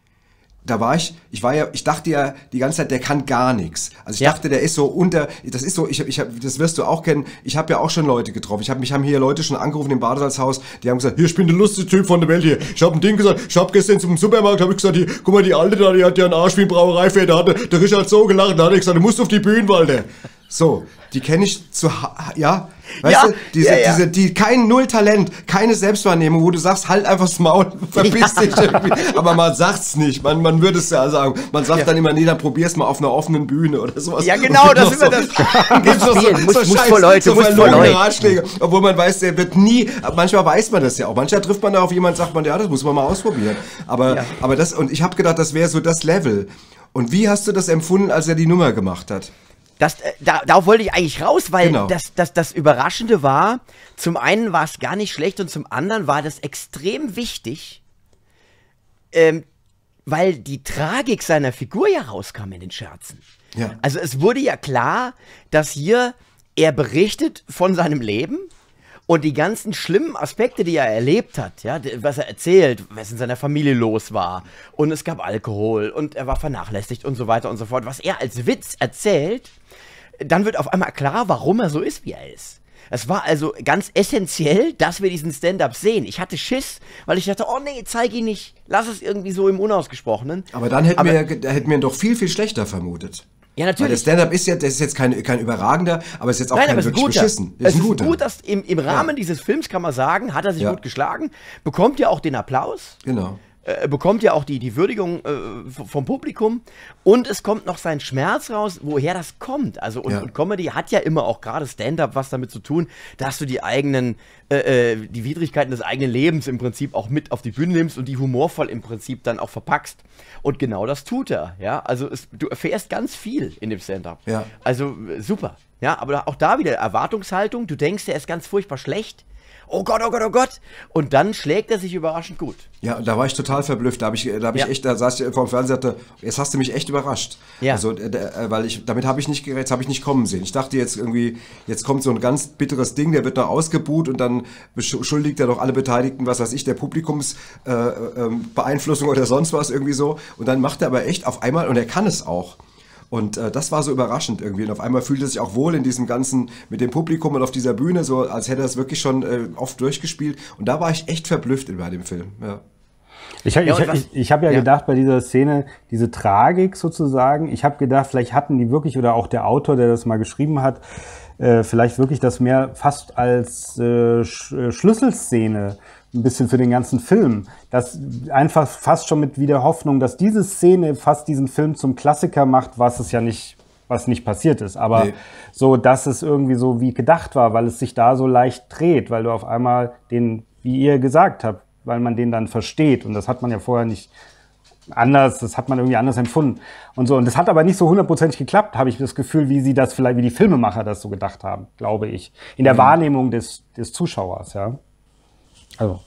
ich dachte ja die ganze Zeit, der kann gar nichts. Also ich dachte, der ist so das wirst du auch kennen, ich habe ja auch schon Leute getroffen. Mich haben hier Leute schon angerufen im Badesalzhaus, die haben gesagt, hier, ich bin der lustigste Typ von der Welt hier. Ich habe ein Ding gesagt, ich habe gestern zum Supermarkt, habe ich gesagt, hier, guck mal, die Alte da, die hat ja einen Arsch wie ein Brauereifähr, da hat der Richard so gelacht, da hat er gesagt, du musst auf die Bühne, Walter. So, die kenne ich die kein Null Talent, keine Selbstwahrnehmung, wo du sagst, halt einfach das Maul, verpiss dich irgendwie. Aber man sagt's nicht, man würde es ja sagen. Man sagt dann immer, nee, dann probier's mal auf einer offenen Bühne oder sowas. Ja, genau, das ist das. Ratschläge, obwohl man weiß, der wird nie, manchmal weiß man das ja auch. Manchmal trifft man da auf jemanden, sagt man, ja, das muss man mal ausprobieren. Aber und ich habe gedacht, das wäre so das Level. Und wie hast du das empfunden, als er die Nummer gemacht hat? Darauf wollte ich eigentlich raus, weil das Überraschende war, zum einen war es gar nicht schlecht und zum anderen war das extrem wichtig, weil die Tragik seiner Figur ja rauskam in den Scherzen. Ja. Also es wurde ja klar, dass hier er berichtet von seinem Leben Und die ganzen schlimmen Aspekte, die er erlebt hat, ja, was er erzählt, was in seiner Familie los war, und es gab Alkohol und er war vernachlässigt und so weiter und so fort, was er als Witz erzählt, dann wird auf einmal klar, warum er so ist, wie er ist. Es war also ganz essentiell, dass wir diesen Stand-Up sehen. Ich hatte Schiss, weil ich dachte, oh nee, zeig ihn nicht. Lass es irgendwie so im Unausgesprochenen. Aber dann hätten wir ihn doch viel, viel schlechter vermutet. Ja, natürlich. Weil der Stand-Up ist jetzt kein überragender, aber es ist jetzt auch kein wirklich beschissen. Es ist gut, dass im Rahmen dieses Films, kann man sagen, hat er sich gut geschlagen, bekommt ja auch den Applaus. Genau. Bekommt ja auch die Würdigung vom Publikum, und es kommt noch sein Schmerz raus, woher das kommt. Also und Comedy hat ja immer auch gerade Stand-Up was damit zu tun, dass du die Widrigkeiten des eigenen Lebens im Prinzip auch mit auf die Bühne nimmst und die humorvoll im Prinzip dann auch verpackst. Und genau das tut er. Ja, also du erfährst ganz viel in dem Stand-Up. Ja. Also super. Ja, aber auch da wieder Erwartungshaltung. Du denkst, er ist ganz furchtbar schlecht. Oh Gott, oh Gott, oh Gott. Und dann schlägt er sich überraschend gut. Ja, da war ich total verblüfft. Da saß ich vor dem Fernseher und sagte, jetzt hast du mich echt überrascht. Ja. Also, weil damit habe ich nicht gerechnet, habe ich nicht kommen sehen. Ich dachte jetzt kommt so ein ganz bitteres Ding, der wird noch ausgebuht und dann beschuldigt er doch alle Beteiligten, was weiß ich, der Publikumsbeeinflussung oder sonst was irgendwie so. Und dann macht er aber echt auf einmal, und er kann es auch. Und das war so überraschend irgendwie. Und auf einmal fühlte er sich auch wohl in diesem Ganzen mit dem Publikum und auf dieser Bühne, so als hätte er es wirklich schon oft durchgespielt. Und da war ich echt verblüfft bei dem Film. Ja. Ich habe gedacht, bei dieser Szene, diese Tragik sozusagen, ich habe gedacht, vielleicht hatten die wirklich, oder auch der Autor, der das mal geschrieben hat, vielleicht wirklich das mehr fast als Schlüsselszene ein bisschen für den ganzen Film. Das einfach fast schon mit der Hoffnung, dass diese Szene fast diesen Film zum Klassiker macht, was nicht passiert ist. Aber so, dass es irgendwie so wie gedacht war, weil es sich da so leicht dreht, weil du auf einmal wie ihr gesagt habt, weil man den dann versteht. Und das hat man ja vorher nicht anders, das hat man irgendwie anders empfunden. Und so. Und das hat aber nicht so 100% geklappt, habe ich das Gefühl, wie die Filmemacher das so gedacht haben, glaube ich. In der Wahrnehmung des Zuschauers, ja. Also.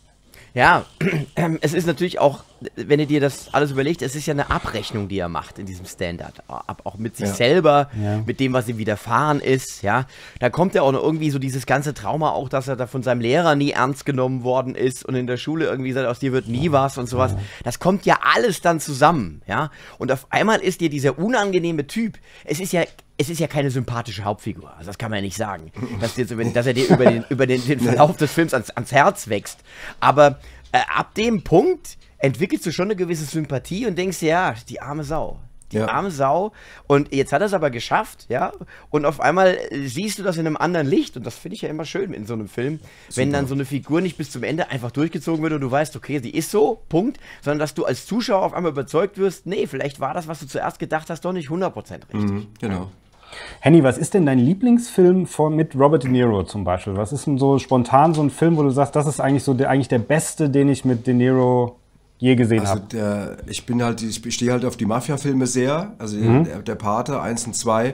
Ja, es ist natürlich auch, wenn ihr dir das alles überlegt, es ist ja eine Abrechnung, die er macht in diesem Stand-Up. Auch mit sich selber, mit dem, was ihm widerfahren ist, ja. Da kommt ja auch noch irgendwie so dieses ganze Trauma auch, dass er da von seinem Lehrer nie ernst genommen worden ist und in der Schule irgendwie sagt, aus dir wird nie was und sowas. Das kommt ja alles dann zusammen, ja. Und auf einmal ist dir dieser unangenehme Typ, es ist ja keine sympathische Hauptfigur, also das kann man ja nicht sagen, dass er dir über den Verlauf des Films ans Herz wächst. Aber ab dem Punkt entwickelst du schon eine gewisse Sympathie und denkst dir, ja, die arme Sau. Arme Sau. Und jetzt hat er es aber geschafft, ja. Und auf einmal siehst du das in einem anderen Licht. Und das finde ich ja immer schön in so einem Film, wenn dann so eine Figur nicht bis zum Ende einfach durchgezogen wird und du weißt, okay, sie ist so, Punkt. Sondern dass du als Zuschauer auf einmal überzeugt wirst, nee, vielleicht war das, was du zuerst gedacht hast, doch nicht 100% richtig. Genau. Henny, was ist denn dein Lieblingsfilm mit Robert De Niro zum Beispiel? Was ist denn so spontan so ein Film, wo du sagst, das ist eigentlich der beste, den ich mit De Niro je gesehen habe? Ich stehe halt auf die Mafia-Filme sehr, also der Pate 1 und 2.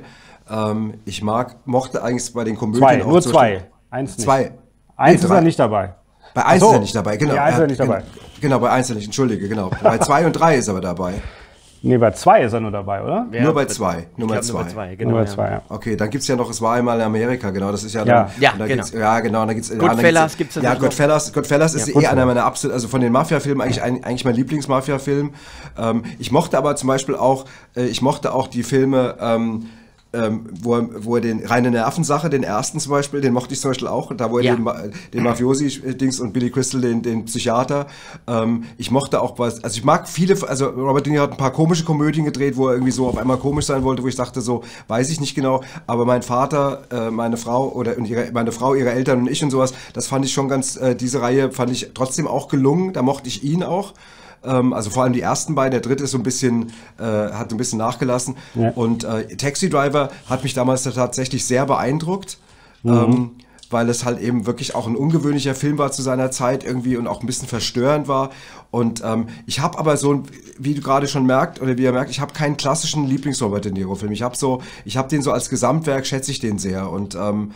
Ich mochte eigentlich bei den Komödien auch... Nur zwei, eins nicht. Zwei. Eins ist er nicht dabei. Bei 1 ist er nicht dabei, genau. Ja, 1 ist er nicht dabei. Genau, bei 1 nicht, entschuldige, genau. Bei 2 und 3 ist er aber dabei. Nee, bei 2 ist er nur dabei, oder? Ja, nur bei 2. Nur bei 2, genau. Nur bei 2, ja. Okay, dann gibt es ja noch, es war einmal in Amerika, genau, das ist ja... Genau. Da gibt's, Goodfellas gibt es ja noch. Goodfellas ist einer meiner absoluten, also von den Mafia-Filmen eigentlich mein Lieblings-Mafia-Film. Ich mochte aber zum Beispiel auch, die Filme... wo er den reine Nervensache, den ersten zum Beispiel, den mochte ich zum Beispiel auch, da wo er den Mafiosi-Dings und Billy Crystal, den Psychiater, ich mochte auch also ich mag viele, also Robert De Niro hat ein paar komische Komödien gedreht, wo er irgendwie so auf einmal komisch sein wollte, wo ich dachte so, weiß ich nicht genau, aber mein Vater, meine Frau ihre Eltern und ich und sowas, das fand ich schon ganz, diese Reihe fand ich trotzdem auch gelungen, da mochte ich ihn auch. Also vor allem die ersten beiden, der dritte ist so ein bisschen, hat ein bisschen nachgelassen. Ja. Und Taxi Driver hat mich damals tatsächlich sehr beeindruckt, weil es halt eben wirklich auch ein ungewöhnlicher Film war zu seiner Zeit irgendwie und auch ein bisschen verstörend war. Und ich habe aber so, wie du gerade schon wie ihr merkt, ich habe keinen klassischen Lieblings-Robert De Niro-Film. Ich habe den so als Gesamtwerk, schätze ich den sehr. Und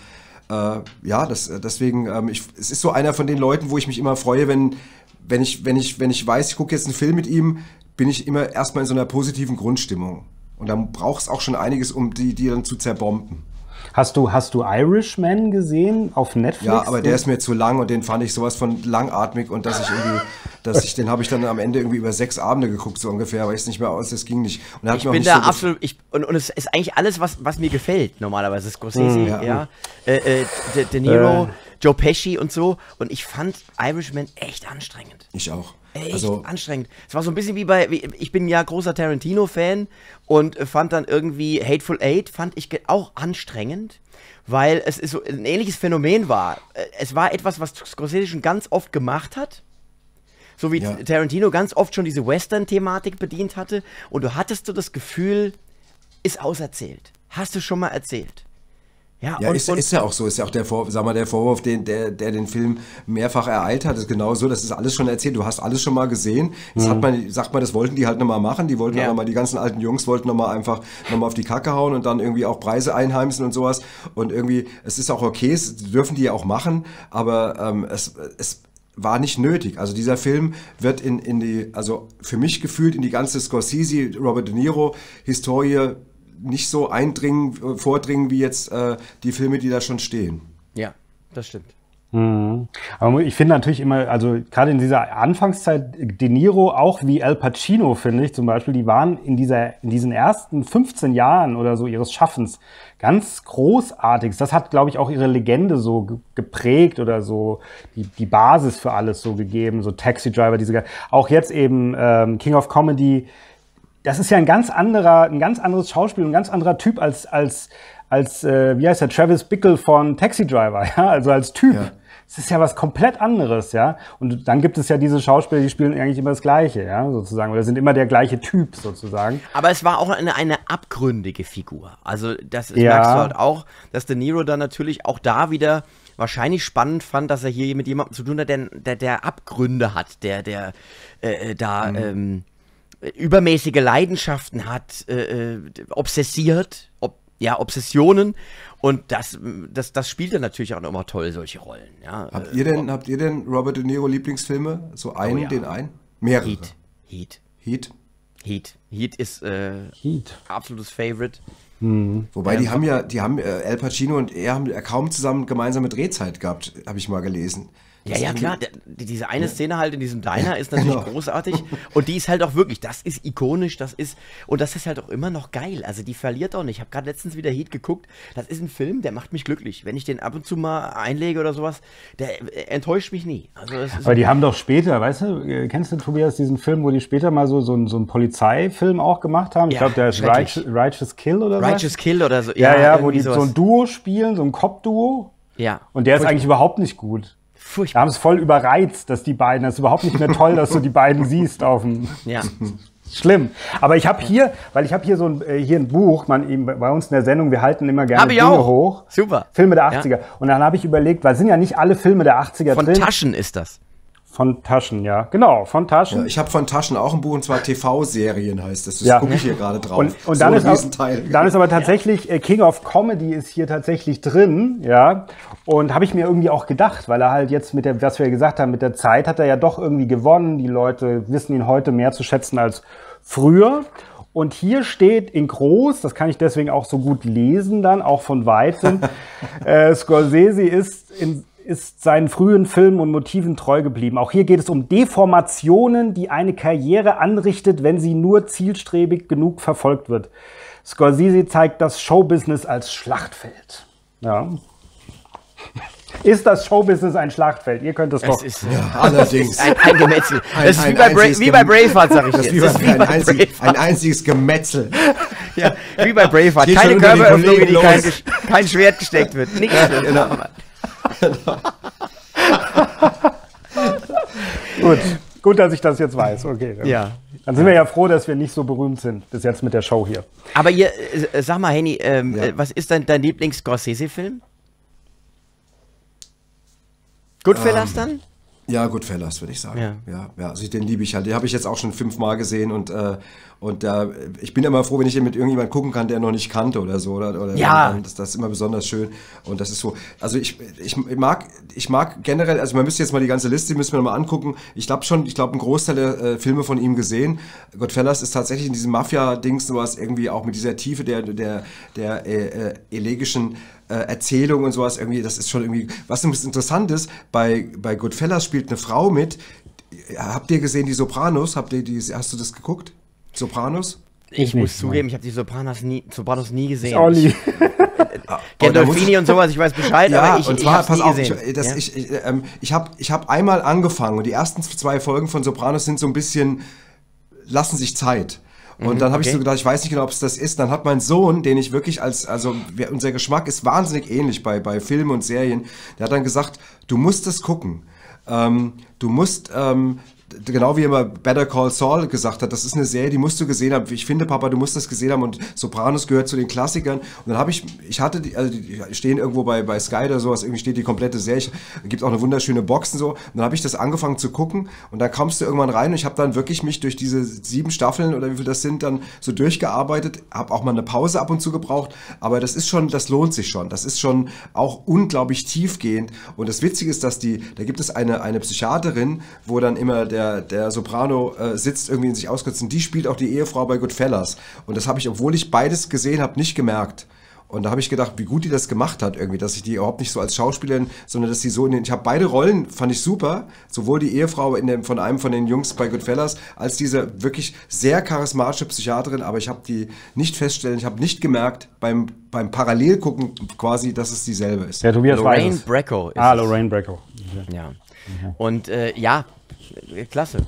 deswegen, es ist so einer von den Leuten, wo ich mich immer freue, wenn ich weiß, ich gucke jetzt einen Film mit ihm, bin ich immer erstmal in so einer positiven Grundstimmung. Und dann braucht es auch schon einiges, um die dann zu zerbomben. Hast du Irishman gesehen auf Netflix? Ja, aber der ist mir zu lang und den fand ich sowas von langatmig und den habe ich dann am Ende irgendwie über 6 Abende geguckt, so ungefähr, weil ich es nicht mehr das ging nicht. Und ich bin da absolut, und es ist eigentlich alles, was mir gefällt, normalerweise. Scorsese, De Niro, Joe Pesci und so. Und ich fand Irishman echt anstrengend. Ich auch. Echt anstrengend. Es war so ein bisschen ich bin ja großer Tarantino-Fan und fand dann irgendwie Hateful Eight, fand ich auch anstrengend, weil es so ein ähnliches Phänomen war. Es war etwas, was Scorsese schon ganz oft gemacht hat, so wie Tarantino ganz oft schon diese Western-Thematik bedient hatte, und du hattest so das Gefühl, ist auserzählt. Hast du schon mal erzählt. Ja, ist ja auch so, ist ja auch der Vorwurf, der den Film mehrfach ereilt hat, ist genau so, das ist alles schon erzählt, du hast alles schon mal gesehen, sagt man, das wollten die halt nochmal machen, die wollten nochmal, die ganzen alten Jungs wollten nochmal auf die Kacke hauen und dann irgendwie auch Preise einheimsen und sowas, und irgendwie, es ist auch okay, das dürfen die ja auch machen, aber es war nicht nötig. Also dieser Film wird also für mich gefühlt in die ganze Scorsese, Robert De Niro Historie nicht so vordringen wie jetzt die Filme, die da schon stehen. Ja, das stimmt. Aber ich finde natürlich immer, also gerade in dieser Anfangszeit, De Niro, auch wie Al Pacino, finde ich zum Beispiel, die waren in diesen ersten 15 Jahren oder so ihres Schaffens ganz großartig. Das hat, glaube ich, auch ihre Legende so geprägt oder so die Basis für alles so gegeben, so Taxi Driver, auch jetzt eben King of Comedy. Das ist ja ein ganz anderes Schauspiel, ein ganz anderer Typ als wie heißt der, Travis Bickle von Taxi Driver, ja, also als Typ. Ja. Das ist ja was komplett anderes, ja. Und dann gibt es ja diese Schauspieler, die spielen eigentlich immer das Gleiche, ja, sozusagen, oder sind immer der gleiche Typ, sozusagen. Aber es war auch eine abgründige Figur. Also das merkst du halt auch, dass De Niro dann natürlich auch da wieder wahrscheinlich spannend fand, dass er hier mit jemandem zu tun hat, der Abgründe hat, der übermäßige Leidenschaften hat, obsessiert, Obsessionen, und das spielt er natürlich auch immer toll, solche Rollen. Ja. Habt ihr denn Robert De Niro Lieblingsfilme? So einen, den einen? Mehrere? Heat ist absolutes Favorite. Wobei die haben Al Pacino und er haben kaum zusammen gemeinsame Drehzeit gehabt, habe ich mal gelesen. Ja, klar, diese eine Szene halt in diesem Diner ist natürlich großartig, und die ist halt auch wirklich, das ist ikonisch, und das ist halt auch immer noch geil, also die verliert auch nicht. Ich habe gerade letztens wieder Heat geguckt, das ist ein Film, der macht mich glücklich. Wenn ich den ab und zu mal einlege oder sowas, der enttäuscht mich nie. Also aber die haben doch später, weißt du, kennst du, Tobias, diesen Film, wo die später mal so einen Polizeifilm auch gemacht haben? Ich glaube, der ist Righteous Kill oder so. Righteous Kill oder so. Ja, wo die so ein Duo spielen, so ein Cop-Duo. Ja. Und der ist eigentlich überhaupt nicht gut. Furchtbar. Da haben es voll überreizt, dass die beiden, das ist überhaupt nicht mehr toll, dass du die beiden siehst auf dem... Ja. Schlimm. Aber ich habe hier ein Buch, bei uns in der Sendung, wir halten immer gerne Dinge hoch. Super. Filme der 80er. Ja. Und dann habe ich überlegt, weil es sind ja nicht alle Filme der 80er drin. Von Taschen ist das. Von Taschen, ja. Genau, von Taschen. Ja, ich habe von Taschen auch ein Buch, und zwar TV-Serien heißt das. Das gucke ich hier gerade drauf. Und dann, dann ist aber tatsächlich, King of Comedy ist hier tatsächlich drin, ja. Und habe ich mir irgendwie auch gedacht, weil er halt jetzt was wir gesagt haben, mit der Zeit hat er ja doch irgendwie gewonnen. Die Leute wissen ihn heute mehr zu schätzen als früher. Und hier steht in groß, das kann ich deswegen auch so gut lesen dann, auch von Weitem, Scorsese ist seinen frühen Filmen und Motiven treu geblieben. Auch hier geht es um Deformationen, die eine Karriere anrichtet, wenn sie nur zielstrebig genug verfolgt wird. Scorsese zeigt das Showbusiness als Schlachtfeld. Ja. Ist das Showbusiness ein Schlachtfeld? Ihr könnt es doch. Allerdings. Ein Gemetzel. Das ist wie bei Braveheart, sag ich jetzt. Ein einziges Gemetzel. Ja, wie bei Braveheart. Keine Körperöffnung, in die kein Schwert gesteckt wird. Nichts. Genau. Gut, dass ich das jetzt weiß. Okay. Ja. Dann sind wir ja froh, dass wir nicht so berühmt sind bis jetzt mit der Show hier. Aber sag mal, Henny, was ist dein Lieblings-Scorsese-Film? Goodfellas dann? Ja, Goodfellas, würde ich sagen. Ja, also den liebe ich halt. Den habe ich jetzt auch schon 5-mal gesehen und ich bin immer froh, wenn ich den mit irgendjemandem gucken kann, der noch nicht kannte oder so. Oder das ist immer besonders schön. Und das ist so, also ich mag generell, also man müsste jetzt mal die ganze Liste, müssen wir mal angucken. Ich glaube einen Großteil der Filme von ihm gesehen. Goodfellas ist tatsächlich in diesem Mafia-Dings sowas irgendwie auch mit dieser Tiefe der elegischen Erzählung und sowas irgendwie, das ist schon irgendwie, was interessant ist, bei Goodfellas spielt eine Frau mit. Habt ihr gesehen die Sopranos? Hast du das geguckt? Sopranos? Ich muss zugeben, ich habe die Sopranos nie gesehen. Olli. Gandolfini und sowas, ich weiß Bescheid, aber ich hab's pass nie auf, gesehen. ich habe einmal angefangen und die ersten 2 Folgen von Sopranos sind so ein bisschen, lassen sich Zeit. Und dann habe ich so gedacht, ich weiß nicht genau, ob es das ist. Dann hat mein Sohn, den ich wirklich unser Geschmack ist wahnsinnig ähnlich bei Filmen und Serien, der hat dann gesagt, du musst das gucken. Du musst, genau wie er immer Better Call Saul gesagt hat, das ist eine Serie, die musst du gesehen haben. Ich finde, Papa, du musst das gesehen haben und Sopranos gehört zu den Klassikern. Und dann habe die stehen irgendwo bei Sky oder sowas, irgendwie steht die komplette Serie. Gibt auch eine wunderschöne Box und so. Und dann habe ich das angefangen zu gucken und dann kommst du irgendwann rein und ich habe dann wirklich mich durch diese 7 Staffeln oder wie viel das sind, dann so durchgearbeitet. Habe auch mal eine Pause ab und zu gebraucht, aber das lohnt sich schon. Das ist schon auch unglaublich tiefgehend. Und das Witzige ist, da gibt es eine Psychiaterin, wo dann immer der Soprano sitzt irgendwie in sich auskürzt und die spielt auch die Ehefrau bei Goodfellas. Und das habe ich, obwohl ich beides gesehen habe, nicht gemerkt. Und da habe ich gedacht, wie gut die das gemacht hat irgendwie, dass ich die überhaupt nicht so als Schauspielerin, sondern dass sie so ich habe beide Rollen, fand ich super, sowohl die Ehefrau von einem von den Jungs bei Goodfellas, als diese wirklich sehr charismatische Psychiaterin, aber ich habe die nicht gemerkt beim Parallelgucken quasi, dass es dieselbe ist. Ja, Tobias Lorraine Bracco ist Lorraine Bracco. Ja. Und klasse.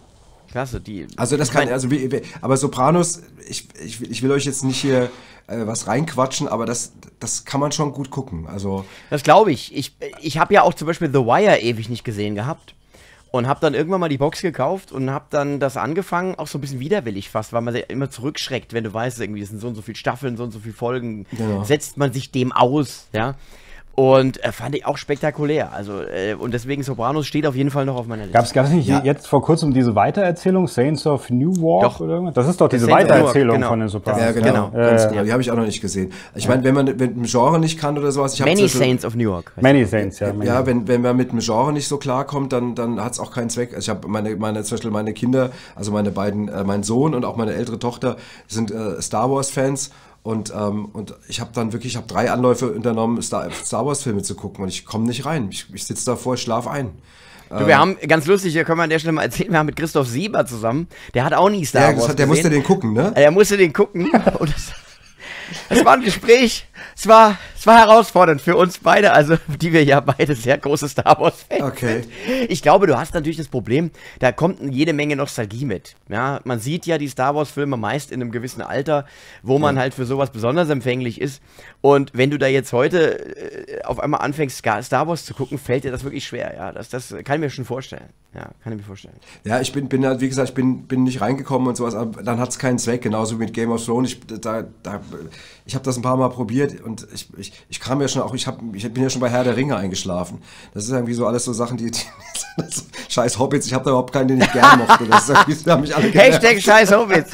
Aber Sopranos, ich will euch jetzt nicht hier was reinquatschen, aber das kann man schon gut gucken. Also das glaube ich. Ich habe ja auch zum Beispiel The Wire ewig nicht gesehen gehabt und habe dann irgendwann mal die Box gekauft und habe dann das angefangen, auch so ein bisschen widerwillig fast, weil man sich immer zurückschreckt, wenn du weißt, irgendwie es sind so und so viele Staffeln, so und so viele Folgen, setzt man sich dem aus, ja. Und fand ich auch spektakulär. Also, und deswegen Sopranos steht auf jeden Fall noch auf meiner Liste. Gab's nicht jetzt vor kurzem diese Weitererzählung, Saints of Newark Doch. oder irgendwas? Das ist doch diese Saints of Weitererzählung Newark, von den Sopranos. Ja, genau. Die habe ich auch noch nicht gesehen. Ich meine, wenn man mit dem Genre nicht kann oder sowas. Many Saints of Newark. Many Saints, ja. Ja, wenn man mit dem Genre nicht so klarkommt, dann hat es auch keinen Zweck. Also ich habe zum Beispiel meine Kinder, also meine beiden, mein Sohn und auch meine ältere Tochter, sind Star Wars Fans. Und ich habe dann wirklich, 3 Anläufe unternommen, Star Wars Filme zu gucken und ich komme nicht rein. Ich sitze davor, ich schlaf ein. Du, wir haben, ganz lustig, hier können wir an der Stelle mal erzählen, wir haben mit Christoph Sieber zusammen, der hat auch nie Star Wars der musste den gucken, ne? Er musste den gucken und das war ein Gespräch, es war herausfordernd für uns beide, also die wir ja beide sehr große Star Wars Fans sind. Ich glaube, du hast natürlich das Problem, da kommt jede Menge Nostalgie mit. Ja, man sieht ja die Star Wars Filme meist in einem gewissen Alter, wo man halt für sowas besonders empfänglich ist. Und wenn du da jetzt heute auf einmal anfängst, Star Wars zu gucken, fällt dir das wirklich schwer. Ja, das kann ich mir schon vorstellen. Ja, kann ich mir vorstellen. Ja, ich bin halt, wie gesagt, ich bin nicht reingekommen und sowas, aber dann hat es keinen Zweck, genauso wie mit Game of Thrones. Ich habe das ein paar Mal probiert und ich kam ja schon auch, ich bin ja schon bei Herr der Ringe eingeschlafen. Das ist irgendwie so alles so Sachen, die scheiß Hobbits, ich habe da überhaupt keinen, den ich gerne mochte. Das haben mich alle genervt. Hashtag scheiß Hobbits.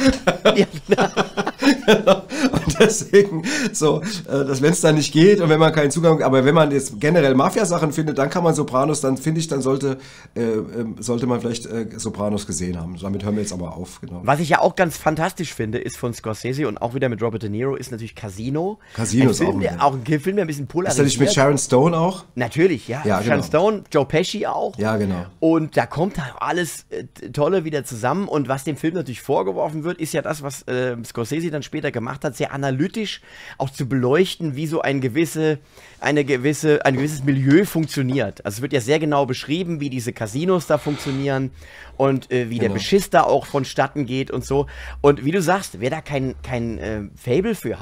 Genau. Und deswegen, so, wenn es dann nicht geht und wenn man keinen Zugang, aber wenn man jetzt generell Mafia-Sachen findet, dann kann man Sopranos, dann finde ich, dann sollte man vielleicht Sopranos gesehen haben. Damit hören wir jetzt aber auf. Genau. Was ich ja auch ganz fantastisch finde, ist von Scorsese und auch wieder mit Robert De Niro, ist natürlich Casino. Casino ist auch ein Film, der ein bisschen polarisiert. Ist der nicht mit Sharon Stone auch? Natürlich, ja. Ja, Sharon genau. Stone, Joe Pesci auch. Ja, genau. Und da kommt halt alles Tolle wieder zusammen. Und was dem Film natürlich vorgeworfen wird, ist ja das, was Scorsese dann später gemacht hat, sehr analytisch auch zu beleuchten, wie so ein gewisses Milieu funktioniert. Also es wird ja sehr genau beschrieben, wie diese Casinos da funktionieren und wie der Beschiss da auch vonstatten geht und so. Und wie du sagst, wer da kein Faible für hat,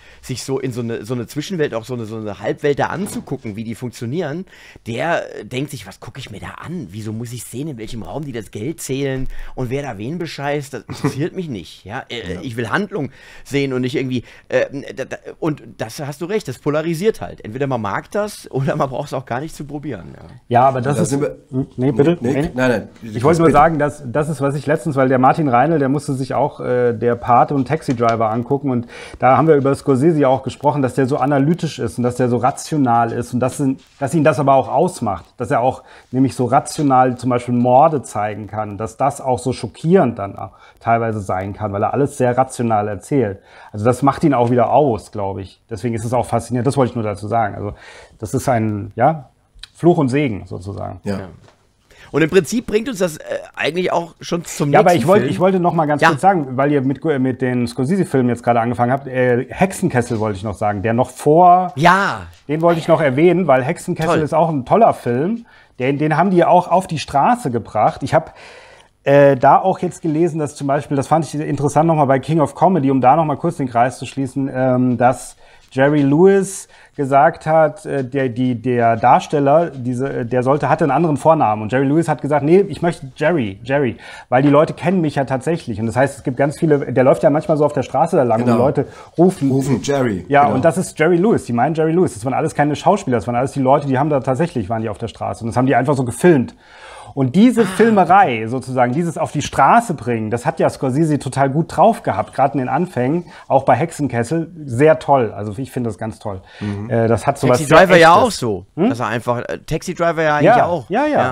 sich so in so eine Zwischenwelt, auch so eine Halbwelt da anzugucken, wie die funktionieren, der denkt sich, was gucke ich mir da an? Wieso muss ich sehen, in welchem Raum die das Geld zählen und wer da wen bescheißt? Das interessiert mich nicht. Ja? Ich will Handlung sehen und nicht irgendwie. Und das hast du recht, das polarisiert halt. Entweder man mag das oder man braucht es auch gar nicht zu probieren. Ja, aber das ist. Nee, bitte. Nein. Ich wollte nur sagen, das ist, was ich letztens, weil der Martin Reinl, der musste sich auch der Pate und Taxi Driver angucken und da haben wir über Scorsese auch gesprochen, dass der so analytisch ist und dass der so rational ist und dass ihn das aber auch ausmacht, dass er auch nämlich so rational zum Beispiel Morde zeigen kann, dass das auch so schockierend dann auch teilweise sein kann, weil er alles sehr rational erzählt. Also das macht ihn auch wieder aus, glaube ich. Deswegen ist es auch faszinierend. Das wollte ich nur dazu sagen. Also das ist ein Fluch und Segen sozusagen. Ja. Und im Prinzip bringt uns das eigentlich auch schon zum nächsten Ja, aber Film. ich wollte noch mal ganz kurz sagen, weil ihr mit den Scorsese-Filmen jetzt gerade angefangen habt, Hexenkessel wollte ich noch sagen, der noch vor... Ja! Den wollte ich noch erwähnen, weil Hexenkessel ist auch ein toller Film. Den haben die auch auf die Straße gebracht. Ich habe da auch jetzt gelesen, dass zum Beispiel, das fand ich interessant nochmal bei King of Comedy, um da nochmal kurz den Kreis zu schließen, dass Jerry Lewis gesagt hat, der Darsteller, hatte einen anderen Vornamen. Und Jerry Lewis hat gesagt, nee, ich möchte Jerry, weil die Leute kennen mich ja tatsächlich. Und das heißt, es gibt ganz viele, der läuft ja manchmal so auf der Straße da lang und die Leute rufen Jerry. Ja, genau. Und das ist Jerry Lewis, die meinen Jerry Lewis. Das waren alles keine Schauspieler, das waren alles die Leute, die waren die auf der Straße. Und das haben die einfach so gefilmt. Und diese Filmerei, sozusagen, dieses auf die Straße bringen, das hat ja Scorsese total gut drauf gehabt, gerade in den Anfängen, auch bei Hexenkessel, sehr toll. Also ich finde das ganz toll. Das hat sowas Taxi Driver ja auch so. Dass er einfach, Taxi Driver ja eigentlich auch.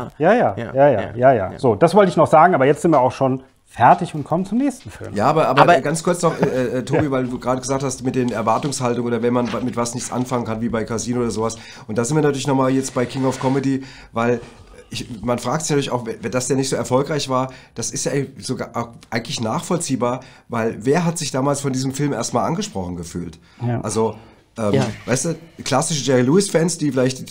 Ja. So, das wollte ich noch sagen, aber jetzt sind wir auch schon fertig und kommen zum nächsten Film. Ja, aber ganz kurz noch, Tobi, weil du gerade gesagt hast, mit den Erwartungshaltungen oder wenn man mit was nichts anfangen kann, wie bei Casino oder sowas. Und da sind wir natürlich nochmal jetzt bei King of Comedy, weil man fragt sich natürlich auch, dass der nicht so erfolgreich war, das ist ja sogar auch eigentlich nachvollziehbar, weil wer hat sich damals von diesem Film erstmal angesprochen gefühlt? Ja. Also, weißt du, klassische Jerry Lewis-Fans, die vielleicht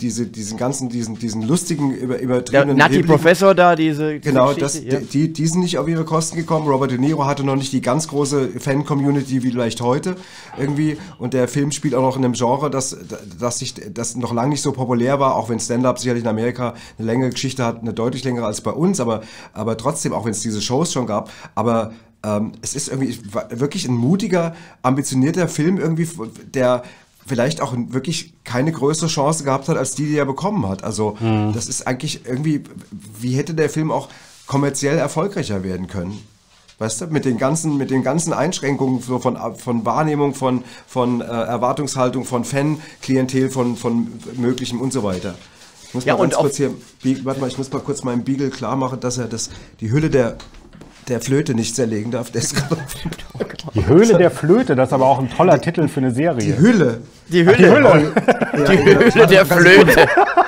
diesen lustigen, übertriebenen... Der Nutty Professor da, diese genau, die sind nicht auf ihre Kosten gekommen. Robert De Niro hatte noch nicht die ganz große Fan-Community wie vielleicht heute irgendwie. Und der Film spielt auch noch in einem Genre, das noch lange nicht so populär war, auch wenn Stand-Up sicherlich in Amerika eine längere Geschichte hat, eine deutlich längere als bei uns, aber trotzdem, auch wenn es diese Shows schon gab, aber es ist irgendwie wirklich ein mutiger, ambitionierter Film irgendwie, der vielleicht auch wirklich keine größere Chance gehabt hat, als die er bekommen hat. Also das ist eigentlich irgendwie, wie hätte der Film auch kommerziell erfolgreicher werden können? Weißt du, mit den ganzen Einschränkungen so von Wahrnehmung, von Erwartungshaltung, von Fan-Klientel, von Möglichem und so weiter. Ich muss mal ganz kurz hier, ich muss mal kurz meinem Beagle klar machen, dass er die Hülle der Flöte nicht zerlegen darf. Die Höhle der Flöte, das ist aber auch ein toller Titel für eine Serie. Die Hülle. Die Höhle der Flöte.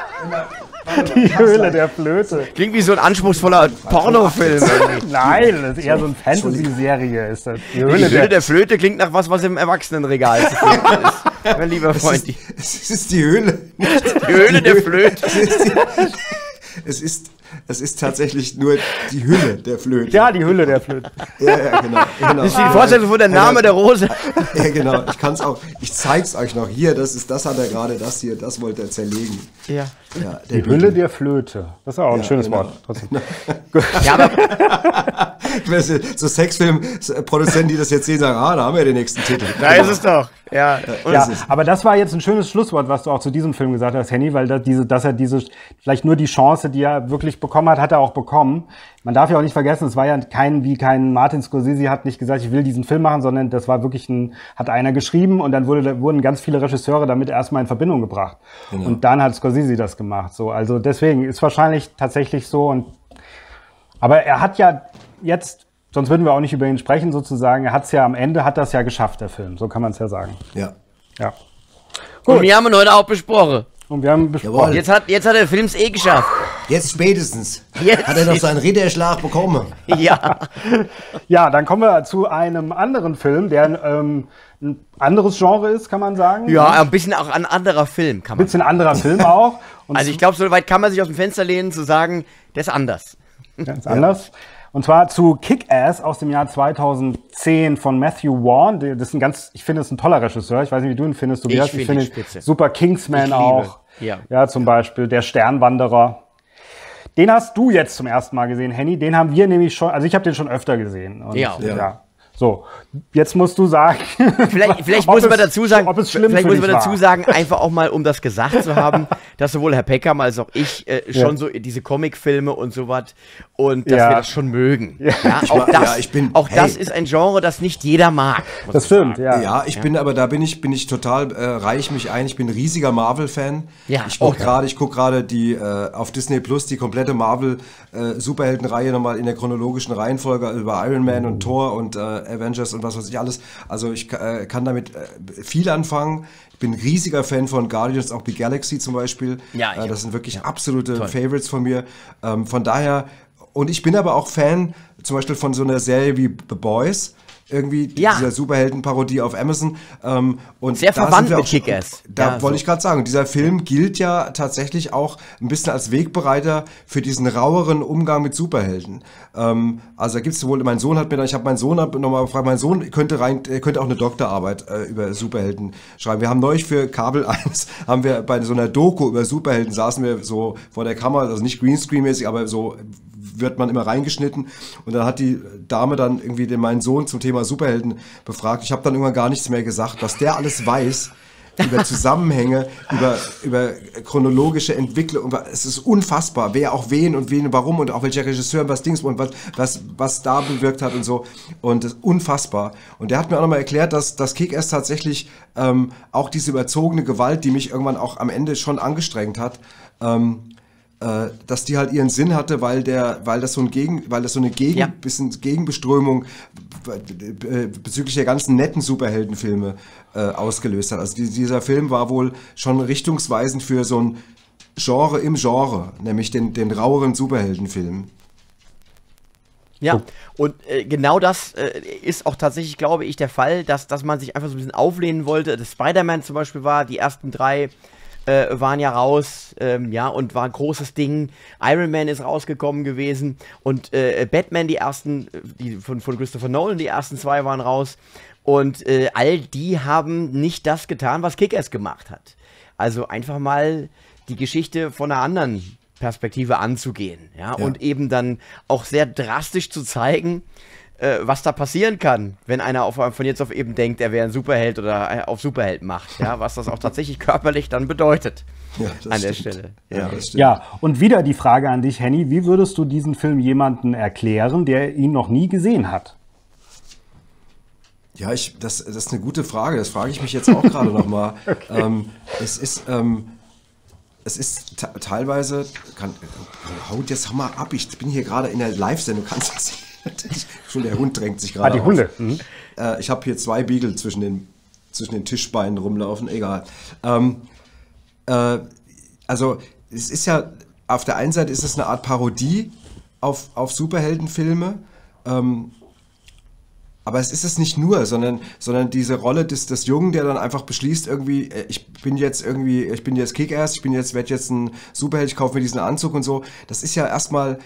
Die Höhle der Flöte. Klingt wie so ein anspruchsvoller Pornofilm. Nein, das ist eher so eine Fantasy-Serie. Ist das. Die Höhle der Flöte klingt nach was im Erwachsenenregal zu finden ist. Mein lieber Freund. Es ist die Höhle. Die Höhle der Flöte. Es ist tatsächlich nur die Hülle der Flöte. Ja, die Hülle der Flöte. Ja, genau. Das ist die Vorstellung von der Name der Rose. Ja, genau. Ich zeig's euch noch. Hier, das hat er gerade, das wollte er zerlegen. Ja. Die Hülle der Flöte. Das ist auch ein schönes Wort. Ja, aber so Sexfilmproduzenten, die das jetzt sehen, sagen, da haben wir den nächsten Titel. Da ist es doch. Ja, aber das war jetzt ein schönes Schlusswort, was du auch zu diesem Film gesagt hast, Henny, weil dass er vielleicht nur die Chance, die er wirklich bekommen hat er auch bekommen. Man darf ja auch nicht vergessen, es war ja kein Martin Scorsese hat nicht gesagt, ich will diesen Film machen, sondern das war wirklich hat einer geschrieben und dann wurden ganz viele Regisseure damit erstmal in Verbindung gebracht. Genau. Und dann hat Scorsese das gemacht. So, also deswegen ist wahrscheinlich tatsächlich so. Aber er hat ja jetzt, sonst würden wir auch nicht über ihn sprechen sozusagen, am Ende hat das ja geschafft, der Film. So kann man es ja sagen. Ja. Gut. Und wir haben ihn heute auch besprochen. Jetzt hat der Film es geschafft. Jetzt spätestens. Hat er noch seinen Ritterschlag bekommen. Ja. Ja, dann kommen wir zu einem anderen Film, der ein anderes Genre ist, kann man sagen. Ja, ein bisschen auch ein anderer Film, kann man sagen. Ein bisschen anderer Film auch. Und also ich glaube, so weit kann man sich aus dem Fenster lehnen, zu sagen, der ist anders. Der ist anders. Und zwar zu Kick-Ass aus dem Jahr 2010 von Matthew Vaughn. Das ist ich finde, es ist ein toller Regisseur. Ich weiß nicht, wie du ihn findest, Tobias. Ich finde spitze. Super Kingsman auch. Ja, zum Beispiel der Sternwanderer. Den hast du jetzt zum ersten Mal gesehen, Henny. Den haben wir nämlich schon, also ich habe den schon öfter gesehen. Und, ja. So, jetzt musst du sagen. Vielleicht muss man dazu sagen, ob es schlimm vielleicht muss man dazu sagen, einfach auch mal, um das gesagt zu haben, dass sowohl Herr Peckham als auch ich schon so diese Comicfilme und sowas und dass wir das schon mögen. Ja, auch das ist ein Genre, das nicht jeder mag. Das stimmt, ja. Ja, da bin ich total, reihe ich mich ein. Ich bin ein riesiger Marvel-Fan. Ja, ich gucke gerade die auf Disney Plus die komplette Marvel Superheldenreihe nochmal in der chronologischen Reihenfolge über Iron Man und Thor und Avengers und was weiß ich alles. Also ich kann damit viel anfangen. Ich bin ein riesiger Fan von Guardians of the Galaxy zum Beispiel. Ja, das sind wirklich absolute Favorites von mir. Von daher, und ich bin aber auch Fan zum Beispiel von so einer Serie wie The Boys. Irgendwie dieser Superhelden-Parodie auf Amazon. Und sehr verwandt mit Kick-Ass. Da wollte ich gerade sagen, dieser Film gilt ja tatsächlich auch ein bisschen als Wegbereiter für diesen raueren Umgang mit Superhelden. Also da gibt es sowohl, ich habe meinen Sohn nochmal gefragt, mein Sohn könnte auch eine Doktorarbeit über Superhelden schreiben. Wir haben neulich für Kabel 1, haben wir bei so einer Doku über Superhelden, saßen wir so vor der Kamera, also nicht Greenscreen-mäßig, aber so wird man immer reingeschnitten und dann hat die Dame dann irgendwie meinen Sohn zum Thema Superhelden befragt. Ich habe dann irgendwann gar nichts mehr gesagt, was der alles weiß über Zusammenhänge, über chronologische Entwicklung. Es ist unfassbar, wer auch wen und warum und auch welcher Regisseur und was da bewirkt hat und so. Und das ist unfassbar. Und der hat mir auch nochmal erklärt, dass Kick-Ass tatsächlich auch diese überzogene Gewalt, die mich irgendwann auch am Ende schon angestrengt hat, dass die halt ihren Sinn hatte, weil das so eine Gegenbeströmung bezüglich der ganzen netten Superheldenfilme ausgelöst hat. Also dieser Film war wohl schon richtungsweisend für so ein Genre im Genre, nämlich den raueren Superheldenfilm. Ja, und genau das ist auch tatsächlich, glaube ich, der Fall, dass man sich einfach so ein bisschen auflehnen wollte. Das Spider-Man zum Beispiel die ersten 3 waren ja raus, und war ein großes Ding. Iron Man ist rausgekommen gewesen und Batman, die ersten, die von Christopher Nolan, die ersten 2 waren raus. Und all die haben nicht das getan, was Kick-Ass gemacht hat. Also einfach mal die Geschichte von einer anderen Perspektive anzugehen, und eben dann auch sehr drastisch zu zeigen, was da passieren kann, wenn einer von jetzt auf eben denkt, er wäre ein Superheld oder auf Superheld macht, was das auch tatsächlich körperlich dann bedeutet an der Stelle. Ja, und wieder die Frage an dich, Henny, wie würdest du diesen Film jemandem erklären, der ihn noch nie gesehen hat? Ja, das ist eine gute Frage, das frage ich mich jetzt auch gerade nochmal. Okay. Es ist teilweise, haut jetzt mal ab, ich bin hier gerade in der Live-Sendung, kannst du das nicht. Schon der Hund drängt sich gerade die Hunde. Mhm. Ich habe hier 2 Beagle zwischen den Tischbeinen rumlaufen, egal. Also es ist ja, auf der einen Seite ist es eine Art Parodie auf Superheldenfilme, aber es ist es nicht nur, sondern diese Rolle des Jungen, der dann einfach beschließt, irgendwie, ich bin jetzt Kick-Ass, werde jetzt ein Superheld, ich kaufe mir diesen Anzug und so. Das ist ja erstmal,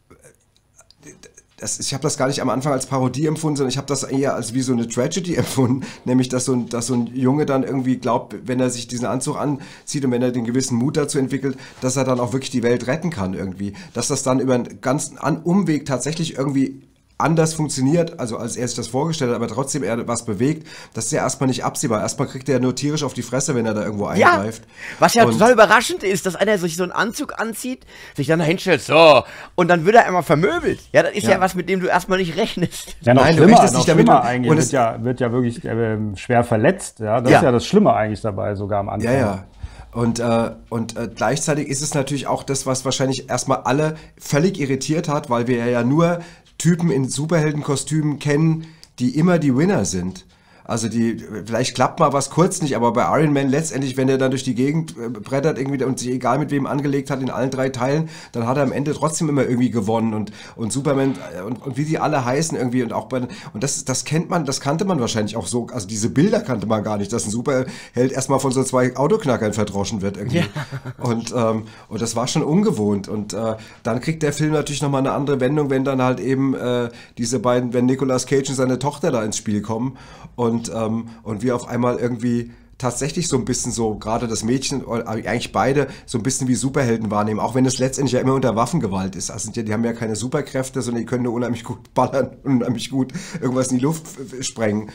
ich habe das gar nicht am Anfang als Parodie empfunden, sondern ich habe das eher als wie so eine Tragedy empfunden, nämlich dass so ein Junge dann irgendwie glaubt, wenn er sich diesen Anzug anzieht und wenn er den gewissen Mut dazu entwickelt, dass er dann auch wirklich die Welt retten kann irgendwie. Dass das dann über einen ganzen Umweg tatsächlich irgendwie anders funktioniert, also als er sich das vorgestellt hat, aber trotzdem er was bewegt, das ist ja erstmal nicht absehbar. Erstmal kriegt er nur tierisch auf die Fresse, wenn er da irgendwo eingreift. Was ja total überraschend ist, dass einer sich so einen Anzug anzieht, sich dann da hinstellt, so, und dann wird er einmal vermöbelt. Ja, das ist ja was, mit dem du erstmal nicht rechnest. Ja, noch schlimmer eigentlich. Wird ja wirklich schwer verletzt. Ja? Das ist ja das Schlimme eigentlich dabei, sogar am Anfang. Ja. Und gleichzeitig ist es natürlich auch das, was wahrscheinlich erstmal alle völlig irritiert hat, weil wir ja nur Typen in Superheldenkostümen kennen, die immer die Winner sind. Also vielleicht klappt mal was kurz nicht, aber bei Iron Man letztendlich, wenn er dann durch die Gegend brettert irgendwie und sich egal mit wem angelegt hat in allen 3 Teilen, dann hat er am Ende trotzdem immer irgendwie gewonnen und Superman und wie die alle heißen irgendwie und auch und das kannte man wahrscheinlich auch so, also diese Bilder kannte man gar nicht, dass ein Superheld erstmal von so 2 Autoknackern verdroschen wird irgendwie. Ja. Und das war schon ungewohnt und dann kriegt der Film natürlich nochmal eine andere Wendung, wenn dann halt eben diese beiden, wenn Nicolas Cage und seine Tochter da ins Spiel kommen und wir auf einmal irgendwie tatsächlich so ein bisschen so, gerade das Mädchen, eigentlich beide, so ein bisschen wie Superhelden wahrnehmen, auch wenn es letztendlich ja immer unter Waffengewalt ist. Also die haben ja keine Superkräfte, sondern die können nur unheimlich gut ballern und unheimlich gut irgendwas in die Luft sprengen.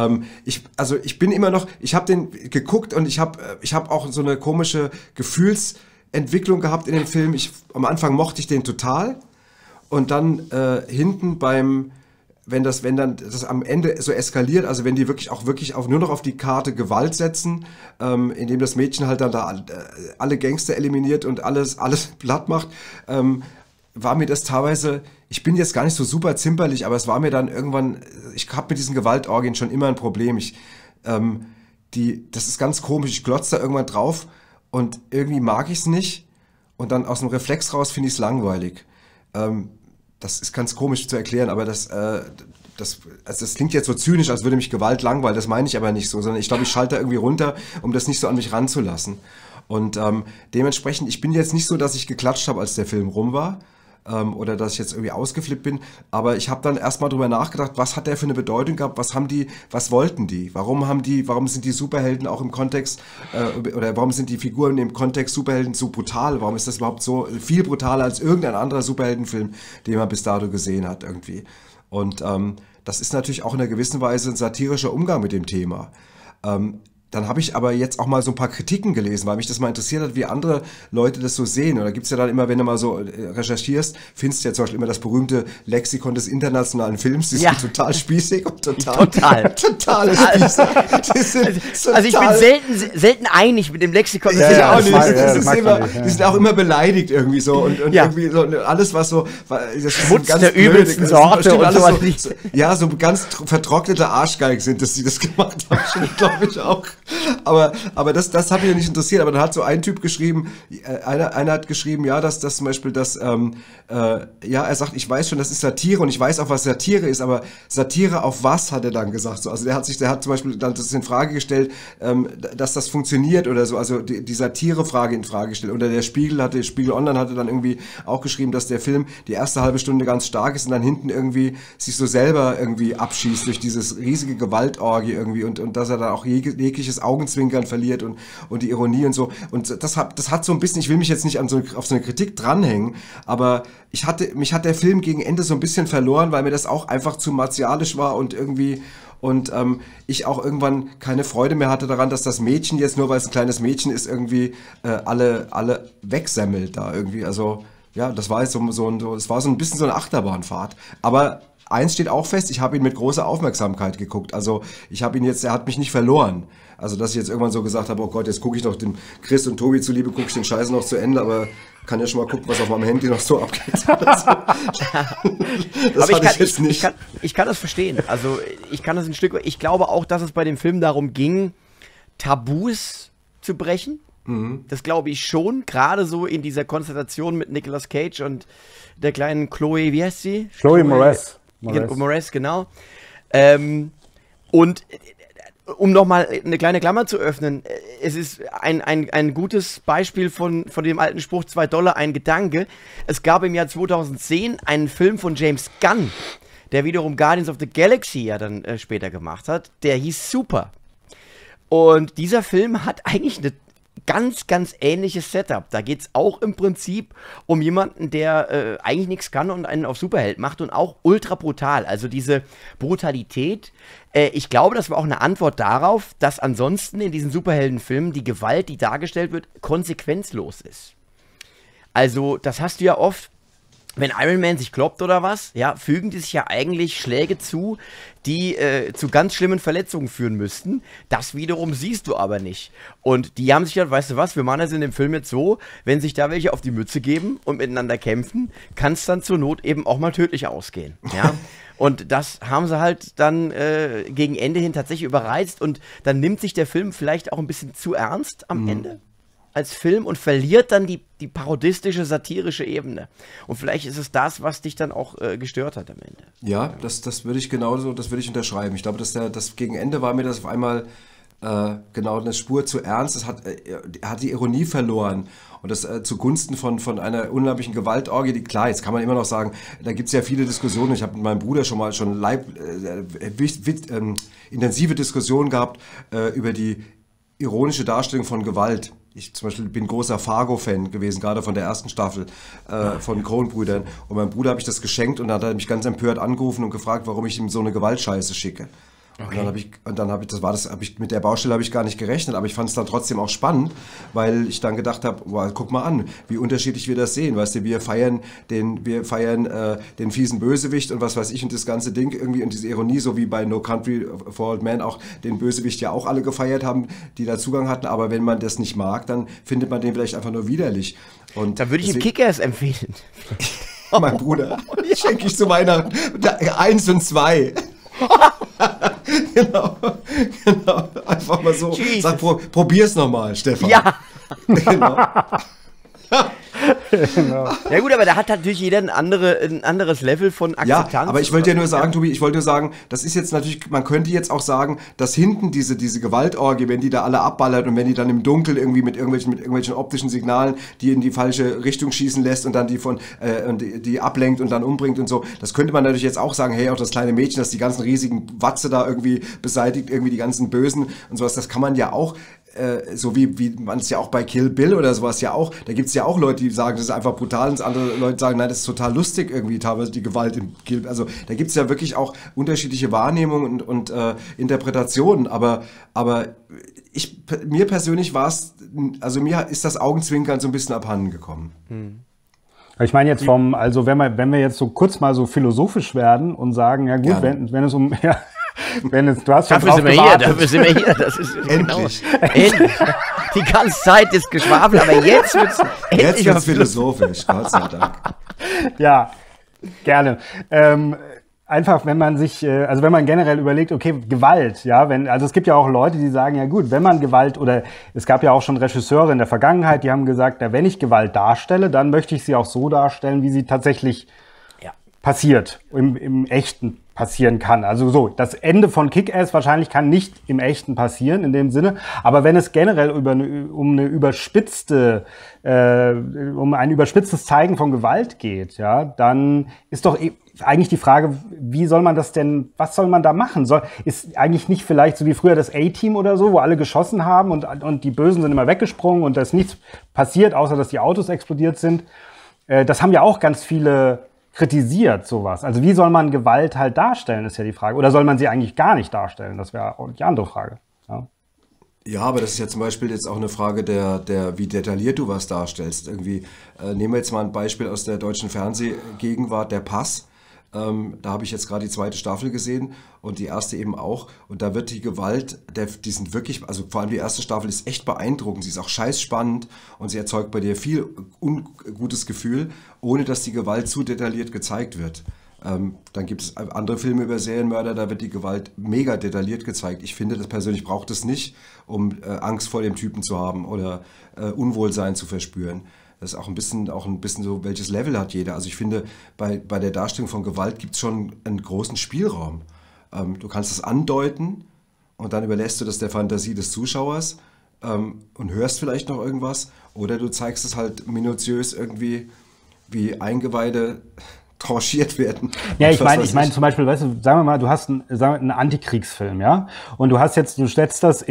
Ich bin immer noch, ich habe den geguckt und ich hab auch so eine komische Gefühlsentwicklung gehabt in dem Film. Am Anfang mochte ich den total und dann hinten wenn dann das am Ende so eskaliert, also wenn die wirklich nur noch auf die Karte Gewalt setzen, indem das Mädchen halt dann da alle Gangster eliminiert und alles platt macht, war mir das teilweise, ich bin jetzt gar nicht so super zimperlich, aber es war mir dann irgendwann, ich habe mit diesen Gewaltorgien schon immer ein Problem. Das ist ganz komisch, ich glotze da irgendwann drauf und irgendwie mag ich es nicht und dann aus dem Reflex raus finde ich es langweilig. Das ist ganz komisch zu erklären, aber das klingt jetzt so zynisch, als würde mich Gewalt langweilen. Das meine ich aber nicht so, sondern ich glaube, ich schalte da irgendwie runter, um das nicht so an mich ranzulassen. Und dementsprechend, ich bin jetzt nicht so, dass ich geklatscht habe, als der Film rum war. Oder dass ich jetzt irgendwie ausgeflippt bin, aber ich habe dann erstmal drüber nachgedacht, was hat der für eine Bedeutung gehabt, was wollten die, warum sind die Superhelden auch im Kontext, oder warum sind die Figuren im Kontext Superhelden so brutal, warum ist das überhaupt so viel brutaler als irgendein anderer Superheldenfilm, den man bis dato gesehen hat irgendwie. Und das ist natürlich auch in einer gewissen Weise ein satirischer Umgang mit dem Thema. Dann habe ich aber jetzt auch mal so ein paar Kritiken gelesen, weil mich das mal interessiert hat, wie andere Leute das so sehen. Und da gibt's ja dann immer, wenn du mal so recherchierst, findest du ja zum Beispiel immer das berühmte Lexikon des internationalen Films. Die sind total spießig und totale Spießig. Also ich bin selten einig mit dem Lexikon. Die sind auch immer beleidigt irgendwie so. Und irgendwie so alles, was so... Das Schmutz ganz der übelsten Sorte und sowas. So ganz vertrocknete Arschgeig sind, dass die das gemacht haben, glaube ich auch. Aber das hat mich ja nicht interessiert. Aber dann hat so ein Typ geschrieben, einer hat geschrieben, ja, dass das zum Beispiel er sagt, ich weiß schon, das ist Satire und ich weiß auch, was Satire ist, aber Satire auf was, hat er dann gesagt. So, also der hat zum Beispiel dann das in Frage gestellt, dass das funktioniert oder so, also die Satire-Frage in Frage gestellt. Oder der Spiegel Online hatte dann irgendwie auch geschrieben, dass der Film die erste halbe Stunde ganz stark ist und dann hinten irgendwie sich so selber irgendwie abschießt durch dieses riesige Gewaltorgie irgendwie und dass er dann auch jegliches Augenzwinkern verliert und die Ironie und so. Und das hat so ein bisschen, ich will mich jetzt nicht auf so eine Kritik dranhängen, aber mich hat der Film gegen Ende so ein bisschen verloren, weil mir das auch einfach zu martialisch war und irgendwie ich auch irgendwann keine Freude mehr hatte daran, dass das Mädchen jetzt, nur weil es ein kleines Mädchen ist, irgendwie alle wegsemmelt da irgendwie. Also ja, das war jetzt das war so ein bisschen so eine Achterbahnfahrt. Aber eins steht auch fest, ich habe ihn mit großer Aufmerksamkeit geguckt. Also er hat mich nicht verloren. Also dass ich jetzt irgendwann so gesagt habe, oh Gott, jetzt gucke ich noch dem Chris und Tobi zuliebe, gucke ich den Scheiß noch zu Ende, aber kann ja schon mal gucken, was auf meinem Handy noch so abgeht. Ich kann das verstehen. Also ich kann das ein Stück. Ich glaube auch, dass es bei dem Film darum ging, Tabus zu brechen. Mhm. Das glaube ich schon, gerade so in dieser Konstellation mit Nicolas Cage und der kleinen Chloe, wie heißt sie? Chloe Moretz. Moretz, genau. Und um nochmal eine kleine Klammer zu öffnen, es ist ein gutes Beispiel von dem alten Spruch, $2 ein Gedanke. Es gab im Jahr 2010 einen Film von James Gunn, der wiederum Guardians of the Galaxy ja dann später gemacht hat, der hieß Super. Und dieser Film hat eigentlich eine ganz, ganz ähnliches Setup. Da geht es auch im Prinzip um jemanden, der eigentlich nichts kann und einen auf Superheld macht und auch ultra brutal. Also diese Brutalität, ich glaube, das war auch eine Antwort darauf, dass ansonsten in diesen Superheldenfilmen die Gewalt, die dargestellt wird, konsequenzlos ist. Also das hast du ja oft, wenn Iron Man sich kloppt oder was, ja, fügen die sich ja eigentlich Schläge zu, die zu ganz schlimmen Verletzungen führen müssten. Das wiederum siehst du aber nicht. Und die haben sich gedacht, weißt du was, wir machen das in dem Film jetzt so, wenn sich da welche auf die Mütze geben und miteinander kämpfen, kann es dann zur Not eben auch mal tödlich ausgehen. Ja? Und das haben sie halt dann gegen Ende hin tatsächlich überreizt und dann nimmt sich der Film vielleicht auch ein bisschen zu ernst am Ende als Film und verliert dann die parodistische, satirische Ebene. Und vielleicht ist es das, was dich dann auch gestört hat am Ende. Ja, das würde ich genauso, das würde ich unterschreiben. Ich glaube, das gegen Ende war mir das auf einmal genau eine Spur zu ernst. Es hat die Ironie verloren. Und das zugunsten von einer unglaublichen Gewaltorgie, die, klar, jetzt kann man immer noch sagen, da gibt es ja viele Diskussionen. Ich habe mit meinem Bruder schon intensive Diskussionen gehabt über die ironische Darstellung von Gewalt. Ich zum Beispiel bin großer Fargo-Fan gewesen, gerade von der ersten Staffel von Coen-Brüdern. Und meinem Bruder habe ich das geschenkt und dann hat er mich ganz empört angerufen und gefragt, warum ich ihm so eine Gewaltscheiße schicke. Okay. Und dann habe ich mit der Baustelle habe ich gar nicht gerechnet, aber ich fand es dann trotzdem auch spannend, weil ich dann gedacht habe, wow, guck mal an, wie unterschiedlich wir das sehen, weißt du, wir feiern den fiesen Bösewicht und was weiß ich und das ganze Ding irgendwie und diese Ironie, so wie bei No Country for Old Men auch den Bösewicht ja auch alle gefeiert haben, die da Zugang hatten, aber wenn man das nicht mag, dann findet man den vielleicht einfach nur widerlich. Und da würde ich ihm Kick-Ass empfehlen. Mein Bruder, schenke ich zu Weihnachten 1 und 2. Genau. Einfach mal so. Jesus. Sag, probier's nochmal, Stefan. Ja. Genau. Genau. Ja gut, aber da hat natürlich jeder ein anderes Level von Akzeptanz. Ja, aber ich wollte ja nur sagen, Tobi, das ist jetzt natürlich, man könnte jetzt auch sagen, dass hinten diese Gewaltorgie, wenn die da alle abballert und wenn die dann im Dunkeln irgendwie mit irgendwelchen optischen Signalen, die in die falsche Richtung schießen lässt und dann die ablenkt und dann umbringt und so, das könnte man natürlich jetzt auch sagen, hey, auch das kleine Mädchen, das die ganzen riesigen Watze da irgendwie beseitigt, irgendwie die ganzen Bösen und sowas, das kann man ja auch so wie man es ja auch bei Kill Bill oder sowas ja auch, da gibt es ja auch Leute, die sagen, das ist einfach brutal und andere Leute sagen, nein, das ist total lustig irgendwie teilweise die Gewalt im Kill Bill. Also da gibt es ja wirklich auch unterschiedliche Wahrnehmungen und Interpretationen, aber mir persönlich mir ist das Augenzwinkern so ein bisschen abhanden gekommen. Ich meine jetzt also wenn wir jetzt so kurz mal so philosophisch werden und sagen, ja gut, wenn es um... Ja, du hast schon dafür sind wir hier. Das ist endlich. Genau. Endlich. Die ganze Zeit ist Geschwafel, aber jetzt wird's endlich philosophisch. Gott sei Dank. Ja, gerne. Einfach, wenn man sich, wenn man generell überlegt, okay, Gewalt, ja, also es gibt ja auch Leute, die sagen, ja gut, wenn man Gewalt, oder es gab ja auch schon Regisseure in der Vergangenheit, die haben gesagt, ja, wenn ich Gewalt darstelle, dann möchte ich sie auch so darstellen, wie sie tatsächlich passiert, im Echten passieren kann. Also so, das Ende von Kick-Ass wahrscheinlich kann nicht im Echten passieren, in dem Sinne, aber wenn es generell um ein überspitztes Zeigen von Gewalt geht, ja, dann ist doch eigentlich die Frage, was soll man da machen? Ist eigentlich nicht vielleicht so wie früher das A-Team oder so, wo alle geschossen haben und die Bösen sind immer weggesprungen und da ist nichts passiert, außer dass die Autos explodiert sind. Das haben ja auch ganz viele kritisiert, sowas. Also wie soll man Gewalt halt darstellen, ist ja die Frage. Oder soll man sie eigentlich gar nicht darstellen? Das wäre auch die andere Frage. Ja, aber das ist ja zum Beispiel jetzt auch eine Frage wie detailliert du was darstellst. Irgendwie, nehmen wir jetzt mal ein Beispiel aus der deutschen Fernsehgegenwart, der Pass. Da habe ich jetzt gerade die 2. Staffel gesehen und die erste eben auch. Und da wird die Gewalt, die sind wirklich, also vor allem die erste Staffel ist echt beeindruckend. Sie ist auch scheiß spannend und sie erzeugt bei dir viel ungutes Gefühl, ohne dass die Gewalt zu detailliert gezeigt wird. Dann gibt es andere Filme über Serienmörder, da wird die Gewalt mega detailliert gezeigt. Ich finde, das persönlich braucht es nicht, um Angst vor dem Typen zu haben oder Unwohlsein zu verspüren. Das ist auch ein bisschen so, welches Level hat jeder. Also ich finde, bei der Darstellung von Gewalt gibt es schon einen großen Spielraum. Du kannst es andeuten und dann überlässt du das der Fantasie des Zuschauers und hörst vielleicht noch irgendwas. Oder du zeigst es halt minutiös irgendwie, wie Eingeweide tranchiert werden. Ja, ich meine zum Beispiel, weißt du, sagen wir mal, du hast einen Antikriegsfilm, ja, und du setzt das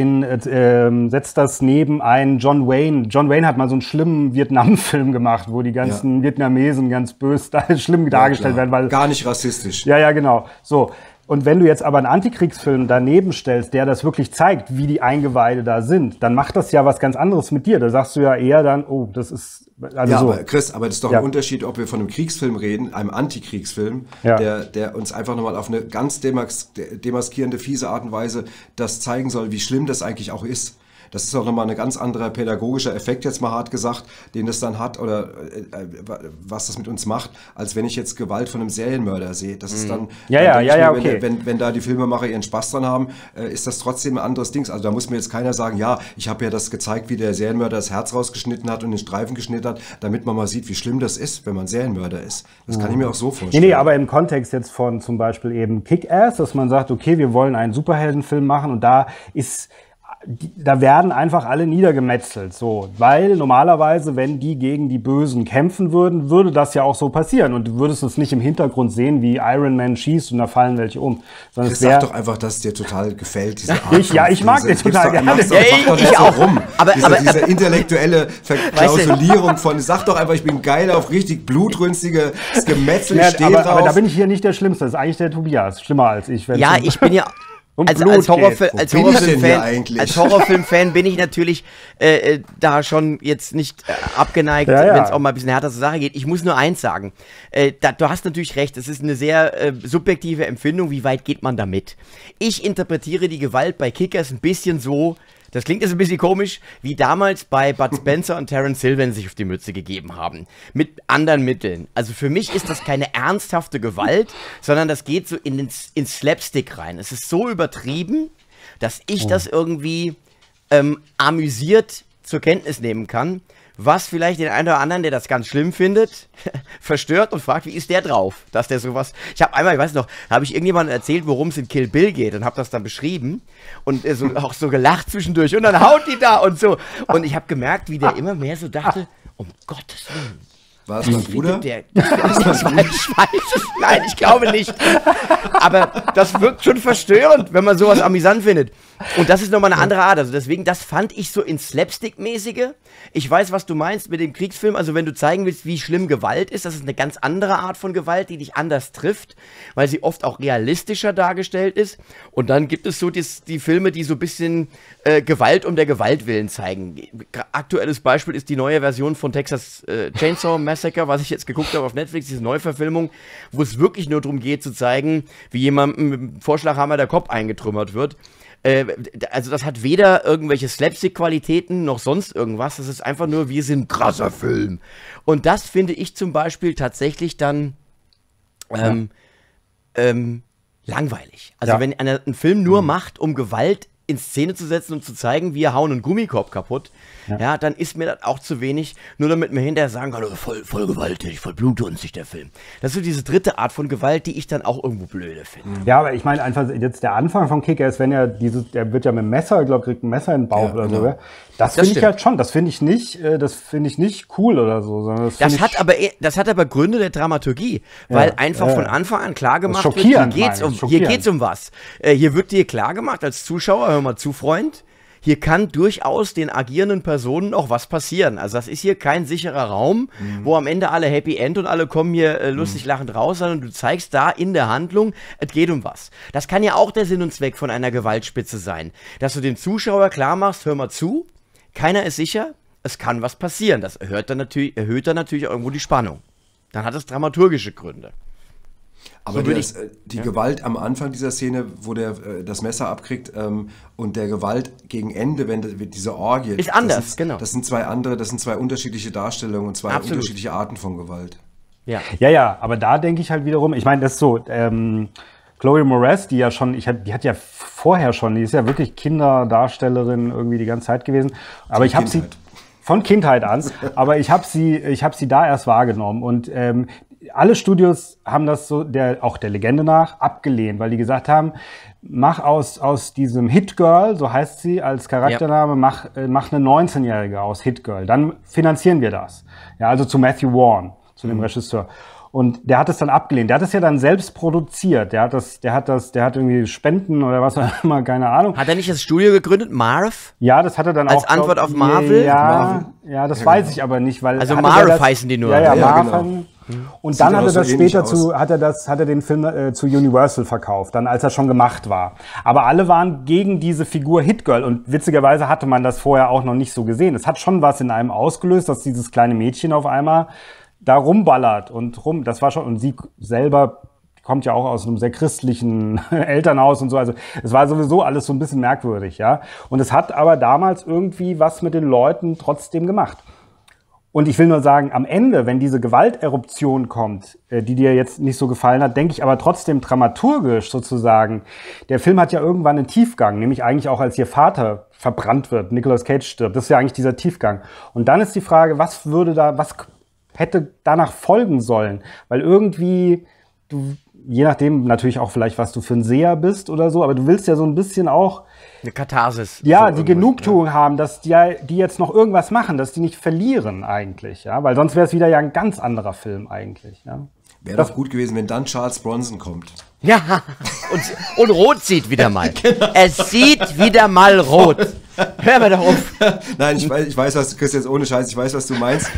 neben einen John Wayne. John Wayne hat mal so einen schlimmen Vietnam-Film gemacht, wo die ganzen Vietnamesen ganz böse schlimm dargestellt werden, weil gar nicht rassistisch. Ja, genau. So. Und wenn du jetzt aber einen Antikriegsfilm daneben stellst, der das wirklich zeigt, wie die Eingeweide da sind, dann macht das ja was ganz anderes mit dir. Da sagst du ja eher dann, oh, das ist... Also ja, so. aber Chris, das ist doch ein Unterschied, ob wir von einem Kriegsfilm reden, einem Antikriegsfilm, der uns einfach nochmal auf eine ganz demaskierende, fiese Art und Weise das zeigen soll, wie schlimm das eigentlich auch ist. Das ist auch nochmal ein ganz anderer pädagogischer Effekt, jetzt mal hart gesagt, den das dann hat oder was das mit uns macht, als wenn ich jetzt Gewalt von einem Serienmörder sehe. Das ist dann, okay. Wenn da die Filmemacher ihren Spaß dran haben, ist das trotzdem ein anderes Ding. Also da muss mir jetzt keiner sagen, ja, ich habe ja das gezeigt, wie der Serienmörder das Herz rausgeschnitten hat und den Streifen geschnitten hat, damit man mal sieht, wie schlimm das ist, wenn man Serienmörder ist. Das kann ich mir auch so vorstellen. Nee, aber im Kontext jetzt von zum Beispiel eben Kick-Ass, dass man sagt, okay, wir wollen einen Superheldenfilm machen und da werden einfach alle niedergemetzelt, so, weil normalerweise, wenn die gegen die Bösen kämpfen würden, würde das ja auch so passieren und du würdest es nicht im Hintergrund sehen, wie Iron Man schießt und da fallen welche um. Sondern sag doch einfach, dass es dir total gefällt, diese Art. Ich mag den total gerne. Mach doch nicht so rum. Diese intellektuelle Verklausulierung von, sag doch einfach, ich bin geil auf richtig blutrünstiges Gemetzel, aber da bin ich hier nicht der Schlimmste, das ist eigentlich der Tobias, schlimmer als ich. Ja, ich bin ja... Als Horrorfilm-Fan bin ich natürlich da schon jetzt nicht abgeneigt, wenn es auch mal ein bisschen härter zur Sache geht. Ich muss nur eins sagen. Du hast natürlich recht, es ist eine sehr subjektive Empfindung, wie weit geht man damit. Ich interpretiere die Gewalt bei Kick-Ass ein bisschen so, das klingt jetzt ein bisschen komisch, wie damals bei Bud Spencer und Terence Hill, wenn sie sich auf die Mütze gegeben haben. Mit anderen Mitteln. Also für mich ist das keine ernsthafte Gewalt, sondern das geht so ins Slapstick rein. Es ist so übertrieben, dass ich das irgendwie amüsiert zur Kenntnis nehmen kann, was vielleicht den einen oder anderen, der das ganz schlimm findet, verstört und fragt, wie ist der drauf, dass der sowas... Ich habe einmal, ich weiß noch, da habe ich irgendjemandem erzählt, worum es in Kill Bill geht und habe das dann beschrieben und auch so gelacht zwischendurch und dann haut die da und so. Und ich habe gemerkt, wie der immer mehr so dachte, um Gottes Willen. War es mein Bruder? Ich weiß es. Nein, ich glaube nicht. Aber das wirkt schon verstörend, wenn man sowas amüsant findet. Und das ist nochmal eine andere Art. Also deswegen, das fand ich so ins Slapstick-mäßige. Ich weiß, was du meinst mit dem Kriegsfilm. Also wenn du zeigen willst, wie schlimm Gewalt ist, das ist eine ganz andere Art von Gewalt, die dich anders trifft, weil sie oft auch realistischer dargestellt ist. Und dann gibt es so die Filme, die so ein bisschen Gewalt um der Gewalt willen zeigen. Aktuelles Beispiel ist die neue Version von Texas Chainsaw Massacre, was ich jetzt geguckt habe auf Netflix, diese Neuverfilmung, wo es wirklich nur darum geht zu zeigen, wie jemandem mit dem Vorschlaghammer der Kopf eingetrümmert wird. Also das hat weder irgendwelche Slapstick-Qualitäten noch sonst irgendwas. Das ist einfach nur, wir sind ein krasser Film. Und das finde ich zum Beispiel tatsächlich dann langweilig. Also wenn einer einen Film nur macht, um Gewalt in Szene zu setzen und zu zeigen, wir hauen einen Gummikorb kaputt, ja, dann ist mir das auch zu wenig, nur damit man hinterher sagen kann, voll gewaltig, voll blutrünstig der Film. Das ist so diese dritte Art von Gewalt, die ich dann auch irgendwo blöde finde. Ja, aber ich meine einfach, jetzt der Anfang von Kick-Ass, wenn er der wird ja mit dem Messer, ich glaube, kriegt ein Messer in den Bauch oder so. Das finde ich halt schon, das finde ich nicht cool oder so. Sondern das hat aber Gründe der Dramaturgie, weil einfach von Anfang an klar gemacht wird, hier geht's um was. Hier wird dir klar gemacht als Zuschauer, hör mal zu, Freund, hier kann durchaus den agierenden Personen auch was passieren. Also das ist hier kein sicherer Raum, wo am Ende alle Happy End und alle kommen hier lustig lachend raus, sondern du zeigst da in der Handlung, es geht um was. Das kann ja auch der Sinn und Zweck von einer Gewaltspitze sein. Dass du dem Zuschauer klar machst, hör mal zu, keiner ist sicher, es kann was passieren. Das erhöht dann natürlich irgendwo die Spannung. Dann hat es dramaturgische Gründe. Aber die Gewalt am Anfang dieser Szene, wo der das Messer abkriegt und der Gewalt gegen Ende, wenn diese Orgie... Ist anders, genau. Das sind zwei unterschiedliche Darstellungen und zwei unterschiedliche Arten von Gewalt. Ja, aber da denke ich halt wiederum, ich meine, das ist so... Chloe Moretz, die ja schon, die hat ja vorher schon, die ist ja wirklich Kinderdarstellerin irgendwie die ganze Zeit gewesen. Aber ich habe sie von Kindheit an, aber ich habe sie da erst wahrgenommen und alle Studios haben das so, auch der Legende nach, abgelehnt, weil die gesagt haben, mach aus diesem Hit-Girl, so heißt sie als Charaktername, mach eine 19-Jährige aus Hit-Girl, dann finanzieren wir das. Ja, also zu Matthew Vaughn, zu dem Regisseur. Und der hat es dann abgelehnt. Der hat es ja dann selbst produziert. Der hat irgendwie Spenden oder was auch immer, keine Ahnung. Hat er nicht das Studio gegründet, Marv? Ja, das hat er dann als Antwort auf Marvel? Ja, das weiß ich aber nicht, weil. Also Marv heißen die nur. Ja, Marv. Genau. Und dann hat er das später hat er den Film zu Universal verkauft, dann als er schon gemacht war. Aber alle waren gegen diese Figur Hit-Girl und witzigerweise hatte man das vorher auch noch nicht so gesehen. Es hat schon was in einem ausgelöst, dass dieses kleine Mädchen auf einmal da rumballert und das war schon, und sie selber kommt ja auch aus einem sehr christlichen Elternhaus und so. Also es war sowieso alles so ein bisschen merkwürdig, ja. Und es hat aber damals irgendwie was mit den Leuten trotzdem gemacht. Und ich will nur sagen, am Ende, wenn diese Gewalteruption kommt, die dir jetzt nicht so gefallen hat, denke ich aber trotzdem dramaturgisch sozusagen, der Film hat ja irgendwann einen Tiefgang, nämlich eigentlich auch als ihr Vater verbrannt wird, Nicolas Cage stirbt. Das ist ja eigentlich dieser Tiefgang. Und dann ist die Frage, was hätte danach folgen sollen? Weil irgendwie, je nachdem natürlich auch vielleicht, was du für ein Seher bist oder so, aber du willst ja so ein bisschen auch eine Katharsis. Ja, so die Genugtuung haben, dass die jetzt noch irgendwas machen, dass die nicht verlieren eigentlich, ja, weil sonst wäre es wieder ja ein ganz anderer Film eigentlich, ja. Wäre doch gut gewesen, wenn dann Charles Bronson kommt. Ja, und rot sieht wieder mal. Genau. Es sieht wieder mal rot. Hör mir doch auf. Nein, ich weiß, was du, Christian, ohne Scheiß, ich weiß, was du meinst.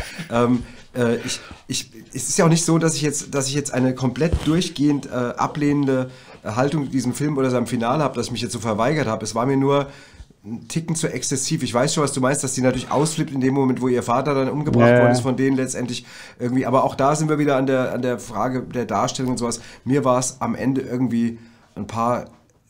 Es ist ja auch nicht so, dass ich jetzt eine komplett durchgehend ablehnende Haltung diesem Film oder seinem Finale habe, dass ich mich jetzt so verweigert habe. Es war mir nur ein Ticken zu exzessiv. Ich weiß schon, was du meinst, dass die natürlich ausflippt in dem Moment, wo ihr Vater dann umgebracht worden ist von denen letztendlich irgendwie. Aber auch da sind wir wieder an der Frage der Darstellung und sowas. Mir war es am Ende irgendwie ein paar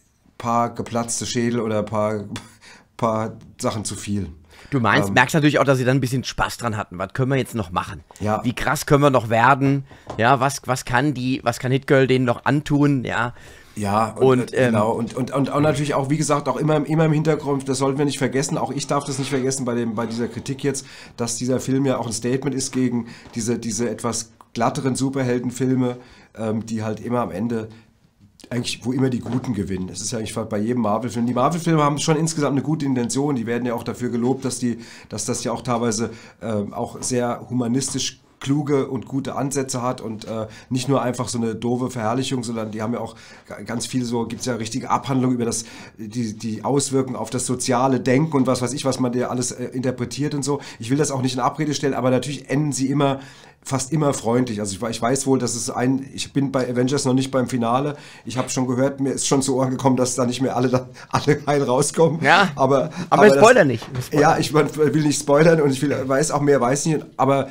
geplatzte Schädel oder ein paar Sachen zu viel. Du merkst natürlich auch, dass sie dann ein bisschen Spaß dran hatten. Was können wir jetzt noch machen? Ja. Wie krass können wir noch werden? Ja, was kann Hit Girl denen noch antun? Ja. Ja, genau. Und auch natürlich auch, wie gesagt, auch immer im Hintergrund, das sollten wir nicht vergessen, auch ich darf das nicht vergessen bei dieser Kritik jetzt, dass dieser Film ja auch ein Statement ist gegen diese etwas glatteren Superheldenfilme, die halt immer am Ende eigentlich, wo immer die Guten gewinnen. Das ist ja eigentlich bei jedem Marvel-Film. Die Marvel-Filme haben schon insgesamt eine gute Intention, die werden ja auch dafür gelobt, dass das ja auch teilweise auch sehr humanistisch kluge und gute Ansätze hat und nicht nur einfach so eine doofe Verherrlichung, sondern die haben ja auch ganz viel so, gibt es ja richtige Abhandlungen über die Auswirkungen auf das soziale Denken und was weiß ich, was man dir alles interpretiert und so. Ich will das auch nicht in Abrede stellen, aber natürlich enden sie fast immer freundlich. Also ich weiß wohl, dass ich bin bei Avengers noch nicht beim Finale. Ich habe schon gehört, mir ist schon zu Ohren gekommen, dass da nicht mehr alle heil rauskommen. Ja, aber Spoiler nicht. Ja, ich will nicht spoilern und weiß nicht, aber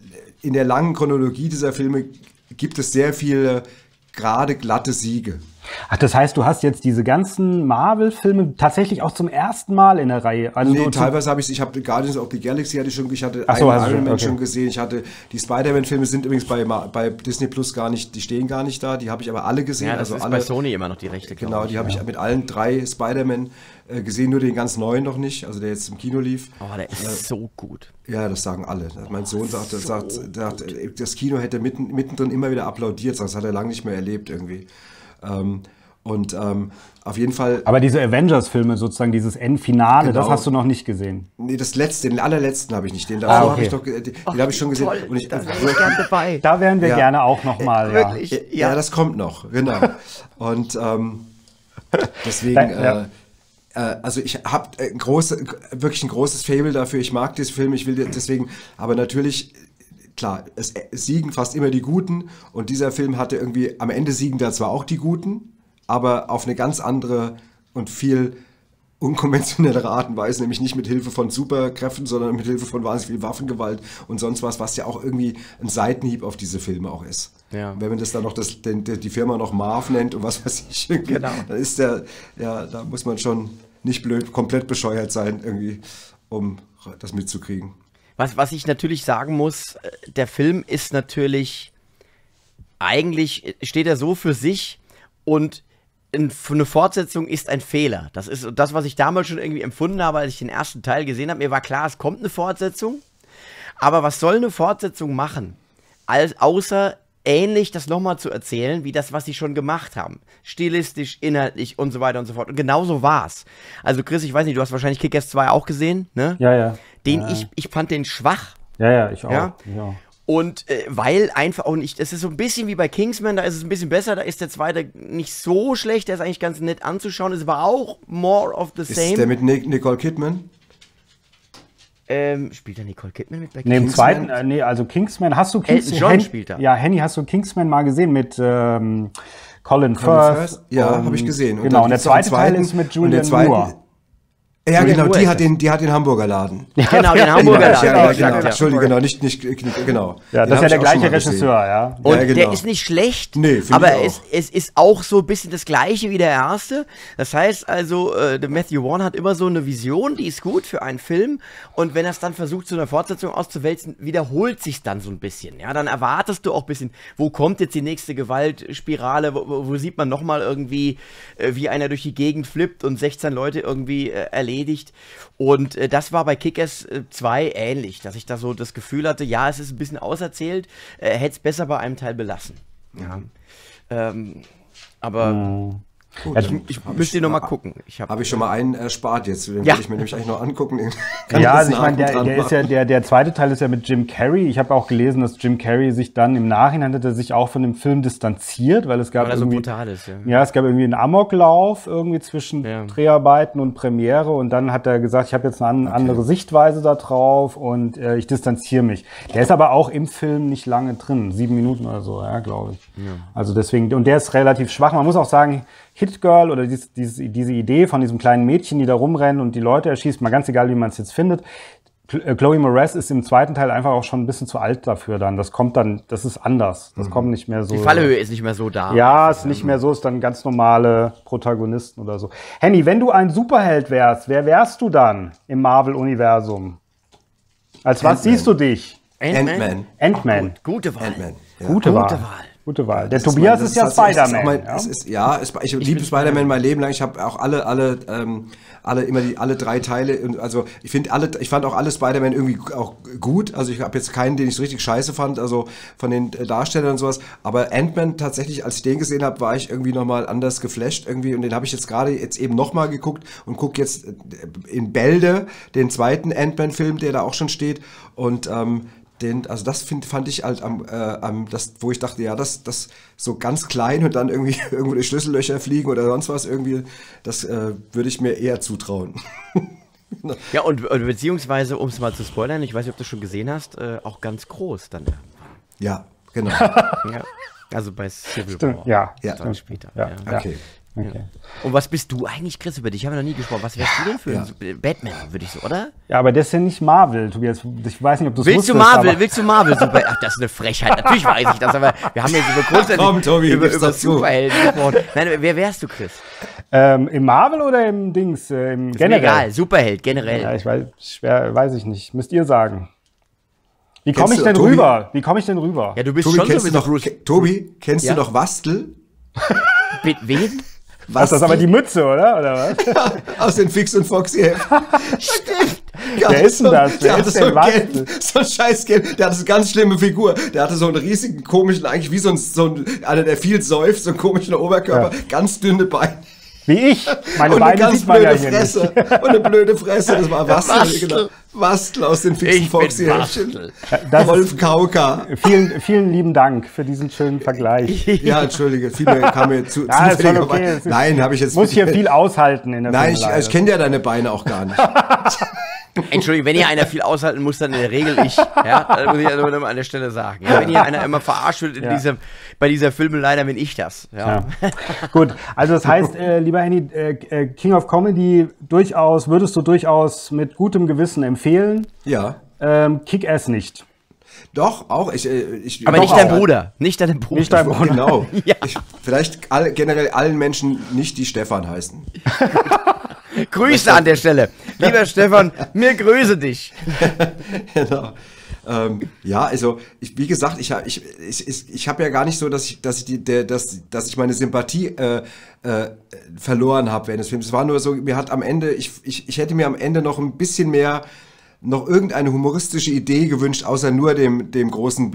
in der langen Chronologie dieser Filme gibt es sehr viele gerade glatte Siege. Ach, das heißt, du hast jetzt diese ganzen Marvel-Filme tatsächlich auch zum ersten Mal in der Reihe? Also nee, teilweise habe ich habe Guardians of the Galaxy ich hatte Iron Man schon gesehen, ich hatte die Spider-Man-Filme sind übrigens bei Disney Plus gar nicht, die stehen gar nicht da, die habe ich aber alle gesehen. Ja, das ist bei Sony immer noch die Rechte. Genau, die habe ich mit allen 3 Spider-Man gesehen, nur den ganz neuen noch nicht, also der jetzt im Kino lief. Oh, der ist so gut. Ja, das sagen alle. Mein Sohn sagt, das Kino hätte mittendrin immer wieder applaudiert, das hat er lange nicht mehr erlebt irgendwie. Auf jeden Fall. Aber diese Avengers-Filme, sozusagen dieses Endfinale, genau. Das hast du noch nicht gesehen? Nee, den allerletzten habe ich nicht. Den davor habe ich habe ich schon gesehen. Toll, und ich bin gerne dabei. Da wären wir gerne auch nochmal. Wirklich? Ja, das kommt noch, genau. Und deswegen. Also ich habe wirklich ein großes Faible dafür. Ich mag diesen Film. Ich will deswegen, aber natürlich. Klar, es siegen fast immer die Guten und dieser Film hatte irgendwie, am Ende siegen da zwar auch die Guten, aber auf eine ganz andere und viel unkonventionellere Art und Weise, nämlich nicht mit Hilfe von Superkräften, sondern mit Hilfe von wahnsinnig viel Waffengewalt und sonst was ja auch irgendwie ein Seitenhieb auf diese Filme auch ist. Ja. Wenn man das dann noch die Firma noch Marv nennt und was weiß ich, genau. Dann ist da muss man schon nicht komplett bescheuert sein, irgendwie, um das mitzukriegen. Was ich natürlich sagen muss, der Film ist natürlich, eigentlich steht er so für sich und eine Fortsetzung ist ein Fehler. Das ist das, was ich damals schon irgendwie empfunden habe, als ich den ersten Teil gesehen habe. Mir war klar, es kommt eine Fortsetzung, aber was soll eine Fortsetzung machen, außer ähnlich das nochmal zu erzählen, wie das, was sie schon gemacht haben. Stilistisch, inhaltlich und so weiter und so fort. Und genauso war's. Also Chris, ich weiß nicht, du hast wahrscheinlich Kick-Ass 2 auch gesehen, ne? Ja. Ich fand den schwach. Ja, ich auch. Ja? Und weil einfach auch nicht, es ist so ein bisschen wie bei Kingsman, da ist es ein bisschen besser, da ist der zweite nicht so schlecht, der ist eigentlich ganz nett anzuschauen, ist aber auch more of the same. Ist der mit Nicole Kidman? Spielt da Nicole Kidman mit bei Kingsman? Nee, im zweiten, also Kingsman, hast du Kingsman? John spielt da. Ja, Henny, hast du Kingsman mal gesehen mit Colin Firth? Ja, habe ich gesehen. Genau, und der zweite Teil ist mit Julianne Moore. Ja, Julian genau, Moore die hat den Hamburger Laden. Genau, den Hamburger Laden. Ja, exakt, genau. ja. Entschuldige, genau, nicht, genau. Ja, Den das ist ja hab der ich auch schon gleiche mal gesehen. Regisseur, ja. Und Ja, genau. der ist nicht schlecht, Nee, find aber ich auch. es ist auch so ein bisschen das Gleiche wie der erste. Das heißt also, der Matthew Vaughn hat immer so eine Vision, die ist gut für einen Film. Und wenn er es dann versucht, zu einer Fortsetzung auszuwälzen, wiederholt sich dann so ein bisschen. Ja, dann erwartest du auch ein bisschen, wo kommt jetzt die nächste Gewaltspirale, wo sieht man nochmal irgendwie, wie einer durch die Gegend flippt und 16 Leute irgendwie erledigt. Und das war bei Kick-Ass 2 ähnlich, dass ich da so das Gefühl hatte, ja, es ist ein bisschen auserzählt, hätte es besser bei einem Teil belassen. Ja. Aber Gut, ich müsste noch mal gucken. Habe ich schon mal einen erspart jetzt. Den Ja. will ich mir nämlich eigentlich noch angucken. Ja, also ich meine, der ist ja, der zweite Teil ist ja mit Jim Carrey. Ich habe auch gelesen, dass Jim Carrey sich dann im Nachhinein hat er sich auch von dem Film distanziert, weil es gab weil er so irgendwie, brutal ist, ja. ja, es gab irgendwie einen Amoklauf irgendwie zwischen Ja. Dreharbeiten und Premiere und dann hat er gesagt, ich habe jetzt eine andere Sichtweise da drauf und ich distanziere mich. Der ist aber auch im Film nicht lange drin, 7 Minuten oder so, ja, glaube ich. Ja. Also deswegen, und der ist relativ schwach. Man muss auch sagen, Hit Girl oder diese Idee von diesem kleinen Mädchen, die da rumrennen und die Leute erschießt, mal ganz egal, wie man es jetzt findet. Chloe Moretz ist im zweiten Teil einfach auch schon ein bisschen zu alt dafür dann. Das kommt dann, das ist anders. Das kommt nicht mehr so. Die Fallhöhe ist nicht mehr so da. Ja, ist nicht mehr so, ist dann ganz normale Protagonisten oder so. Henny, wenn du ein Superheld wärst, wer wärst du dann im Marvel-Universum? Als was siehst du dich? Ant-Man. Ant-Man. Gute Wahl. Ant-Man. Ja. Gute Wahl. Gute Wahl. Der Tobias ist ja Spider-Man. Ich liebe Spider-Man mein Leben lang. Ich habe auch alle 3 Teile. Also ich fand auch alle Spider-Man irgendwie auch gut. Also ich habe jetzt keinen, den ich so richtig scheiße fand, also von den Darstellern und sowas. Aber Ant-Man tatsächlich, als ich den gesehen habe, war ich irgendwie nochmal anders geflasht irgendwie. Und den habe ich jetzt gerade eben nochmal geguckt und gucke jetzt in Bälde den zweiten Ant-Man-Film, der da auch schon steht. Und also das fand ich halt wo ich dachte, ja, das so ganz klein und dann irgendwie irgendwo die Schlüssellöcher fliegen oder sonst was irgendwie, das würde ich mir eher zutrauen. Ja, und beziehungsweise, um es mal zu spoilern, ich weiß nicht, ob du schon gesehen hast, auch ganz groß dann. Ja, genau. Ja, also bei Civil War. Ja, Dann später. Ja. Ja. Okay. Okay. Und was bist du eigentlich, Chris? Über dich haben wir noch nie gesprochen. Was wärst du denn für ein Batman, würde ich so, oder? Ja, aber das ist ja nicht Marvel, Tobias. Ich weiß nicht, ob du es Willst du Marvel super? Ach, das ist eine Frechheit. Natürlich weiß ich das, aber wir haben jetzt grundsätzlich über Superhelden gesprochen. Nein, wer wärst du, Chris? Im Marvel oder im Dings? Im Ist generell? mir egal, Superheld, generell. Ja, weiß ich nicht. Müsst ihr sagen. Wie komme ich Kennst denn du, Tobi? rüber? Wie komme ich denn rüber? Ja, du bist Tobi, schon kennst so du wie noch, Bruce. Tobi, kennst Ja? du noch Wastel? Wen? Das ist aber die Mütze, oder was? Aus den Fix und Foxy Heft. Stimmt. Wer ist denn das? Der Wer hatte ist so denn ein Wastel? so ein scheiß Gelb. Der hatte so eine ganz schlimme Figur. Der hatte so einen riesigen, komischen, eigentlich wie so ein einer, der viel säuft, so einen komischen Oberkörper, ganz dünne Beine. Wie ich. Meine Und eine Beine ganz sieht man ja blöde hier Fresse. nicht. Und eine blöde Fresse. Das war Wastel. Wastel. Genau. Wastel aus den Fix und Ich Foxy bin Heftchen. Wastel. Wolf Kauka. Vielen lieben Dank für diesen schönen Vergleich. Ja, entschuldige. Viele kam mir zu. Ja, ist schon okay. zufälligerweise- Nein, habe ich jetzt. Muss hier viel aushalten in der Nein, Filmleihe. ich kenne ja deine Beine auch gar nicht. Entschuldigung, wenn hier einer viel aushalten muss, dann in der Regel ich. Ja, das muss ich also immer an der Stelle sagen. Ja, wenn hier einer immer verarscht wird bei dieser Filmelei, dann bin ich das. Ja. Ja. Gut, also das heißt, lieber Henny, King of Comedy würdest du durchaus mit gutem Gewissen empfehlen. Ja. Kick-Ass nicht. Doch, auch. Aber Doch nicht dein auch. Bruder. Nicht dein Bruder. Nicht dein Bruder. Genau. Ja. Vielleicht generell allen Menschen nicht, die Stefan heißen. Grüße an der Stelle. Lieber Stefan, mir grüße dich. Genau. Ja, also wie gesagt, ich habe ja gar nicht so, dass ich meine Sympathie verloren habe während des Films. Es war nur so, mir hat am Ende, ich hätte mir am Ende noch ein bisschen mehr, noch irgendeine humoristische Idee gewünscht, außer nur dem großen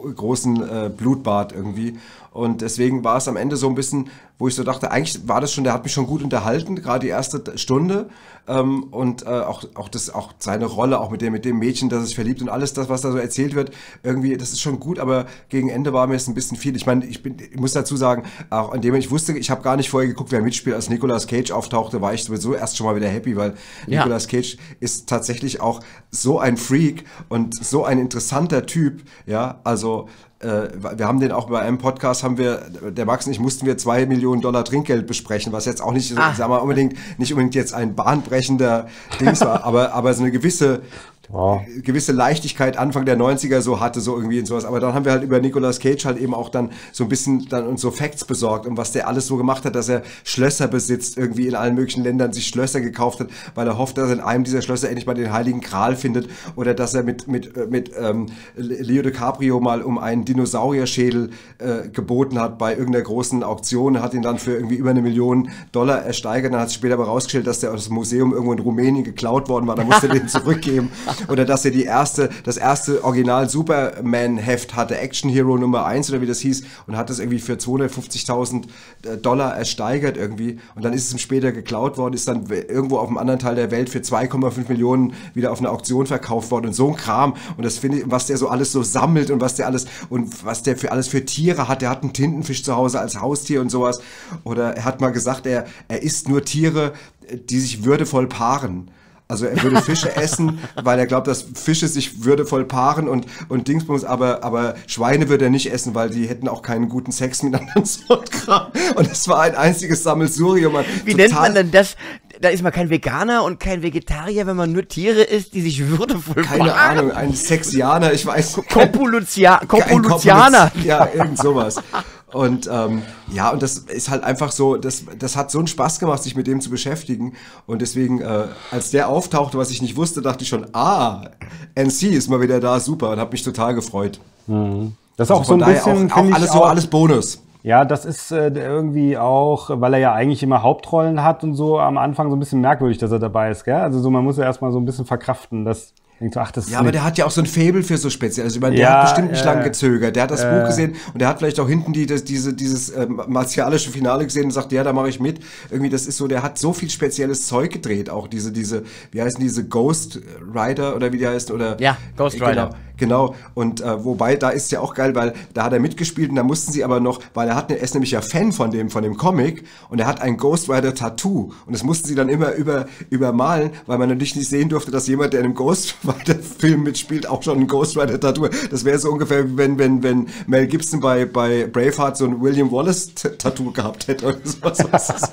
Blutbad irgendwie. Und deswegen war es am Ende so ein bisschen, wo ich so dachte, eigentlich war das schon, der hat mich schon gut unterhalten, gerade die erste Stunde. Und auch seine Rolle, auch mit dem Mädchen, das sich verliebt und alles das, was da so erzählt wird, irgendwie, das ist schon gut, aber gegen Ende war mir es ein bisschen viel. Ich meine, ich muss dazu sagen, auch an dem ich wusste, ich habe gar nicht vorher geguckt, wer mitspielt. Als Nicolas Cage auftauchte, war ich sowieso erst schon mal wieder happy, weil Ja. Nicolas Cage ist tatsächlich auch so ein Freak und so ein interessanter Typ, ja, also wir haben den auch bei einem Podcast, der Max und ich mussten wir $2 Millionen Trinkgeld besprechen, was jetzt auch nicht, sagen wir nicht unbedingt jetzt ein bahnbrechender Dings war, aber so eine gewisse Leichtigkeit Anfang der 90er so hatte, so irgendwie und sowas. Aber dann haben wir halt über Nicolas Cage halt eben auch dann so ein bisschen dann uns so Facts besorgt, und was der alles so gemacht hat, dass er Schlösser besitzt, irgendwie in allen möglichen Ländern sich Schlösser gekauft hat, weil er hofft, dass er in einem dieser Schlösser endlich mal den Heiligen Gral findet, oder dass er mit Leo DiCaprio mal um einen Dinosaurierschädel geboten hat bei irgendeiner großen Auktion, hat ihn dann für irgendwie über $1 Million ersteigert, dann hat sich später aber rausgestellt, dass der aus dem Museum irgendwo in Rumänien geklaut worden war, dann musste er den zurückgeben. Oder dass er das erste Original Superman-Heft hatte, Action Hero Nummer 1 oder wie das hieß, und hat das irgendwie für $250.000 ersteigert irgendwie, und dann ist es ihm später geklaut worden, ist dann irgendwo auf einem anderen Teil der Welt für 2,5 Millionen wieder auf einer Auktion verkauft worden, und so ein Kram. Und das finde ich, was der so alles so sammelt und was der für alles für Tiere hat. Der hat einen Tintenfisch zu Hause als Haustier und sowas. Oder er hat mal gesagt, er isst nur Tiere, die sich würdevoll paaren. Also er würde Fische essen, weil er glaubt, dass Fische sich würdevoll paaren und Dingsbums, aber Schweine würde er nicht essen, weil die hätten auch keinen guten Sex miteinander und so ein Kram. Und es war ein einziges Sammelsurium. Wie nennt man denn das? Da ist man kein Veganer und kein Vegetarier, wenn man nur Tiere isst, die sich würdevoll paaren. Keine Ahnung, ein Sexianer, ich weiß. Kopulutianer. Ja, irgend sowas. Und und das ist halt einfach so, das hat so einen Spaß gemacht, sich mit dem zu beschäftigen. Und deswegen, als der auftauchte, was ich nicht wusste, dachte ich schon, NC ist mal wieder da, super, und habe mich total gefreut. Mhm. Das ist also auch so ein bisschen, auch alles Bonus. Ja, das ist irgendwie auch, weil er ja eigentlich immer Hauptrollen hat und so, am Anfang so ein bisschen merkwürdig, dass er dabei ist, gell? Also so, man muss ja erstmal so ein bisschen verkraften, das aber der hat ja auch so ein Faible für so speziell. Also ich meine, der hat bestimmt nicht lange gezögert. Der hat das Buch gesehen und der hat vielleicht auch hinten dieses martialische Finale gesehen und sagt, ja, da mache ich mit. Irgendwie, das ist so, der hat so viel spezielles Zeug gedreht. Auch diese, wie heißen diese Ghost Rider oder wie die heißt? Oder, ja, Ghost Rider. Genau. Und wobei, da ist ja auch geil, weil da hat er mitgespielt und da mussten sie aber noch, weil er ist nämlich ja Fan von dem Comic, und er hat ein Ghost Rider Tattoo, und das mussten sie dann immer übermalen, weil man natürlich nicht sehen durfte, dass jemand, der in einem Ghost Rider Film mitspielt, auch schon ein Ghost Rider Tattoo. Das wäre so ungefähr, wenn Mel Gibson bei Braveheart so ein William Wallace Tattoo gehabt hätte oder sowas.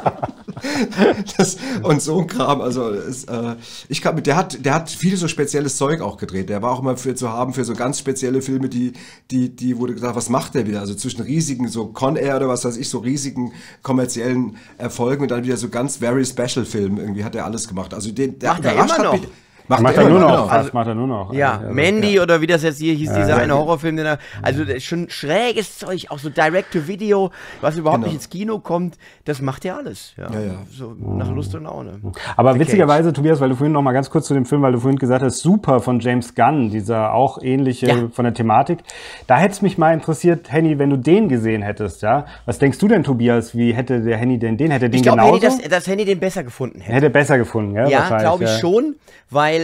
Und so ein Kram, also der hat viel so spezielles Zeug auch gedreht. Der war auch immer für so ganz spezielle Filme, die wurde gesagt, was macht der wieder? Also zwischen riesigen, so Con Air oder was weiß ich, so riesigen kommerziellen Erfolgen und dann wieder so ganz very special Filmen. Irgendwie hat er alles gemacht. Also macht er immer noch. Macht er nur noch. Ja, also, Mandy oder wie das jetzt hier hieß, dieser eine Horrorfilm, also schon schräges Zeug, auch so Direct-to-Video, was überhaupt nicht ins Kino kommt, das macht er alles. Ja. So nach Lust und Laune. Aber witzigerweise, Tobias, weil du vorhin noch mal ganz kurz zu dem Film, weil du vorhin gesagt hast, Super von James Gunn, dieser auch ähnliche von der Thematik. Da hätte es mich mal interessiert, Henny, wenn du den gesehen hättest, ja, was denkst du denn, Tobias, wie hätte der Henny denn den? Hätte er den genauso? Ich glaube, dass Henny den besser gefunden hätte. Hätte besser gefunden, ja? Ja, glaube ich schon, weil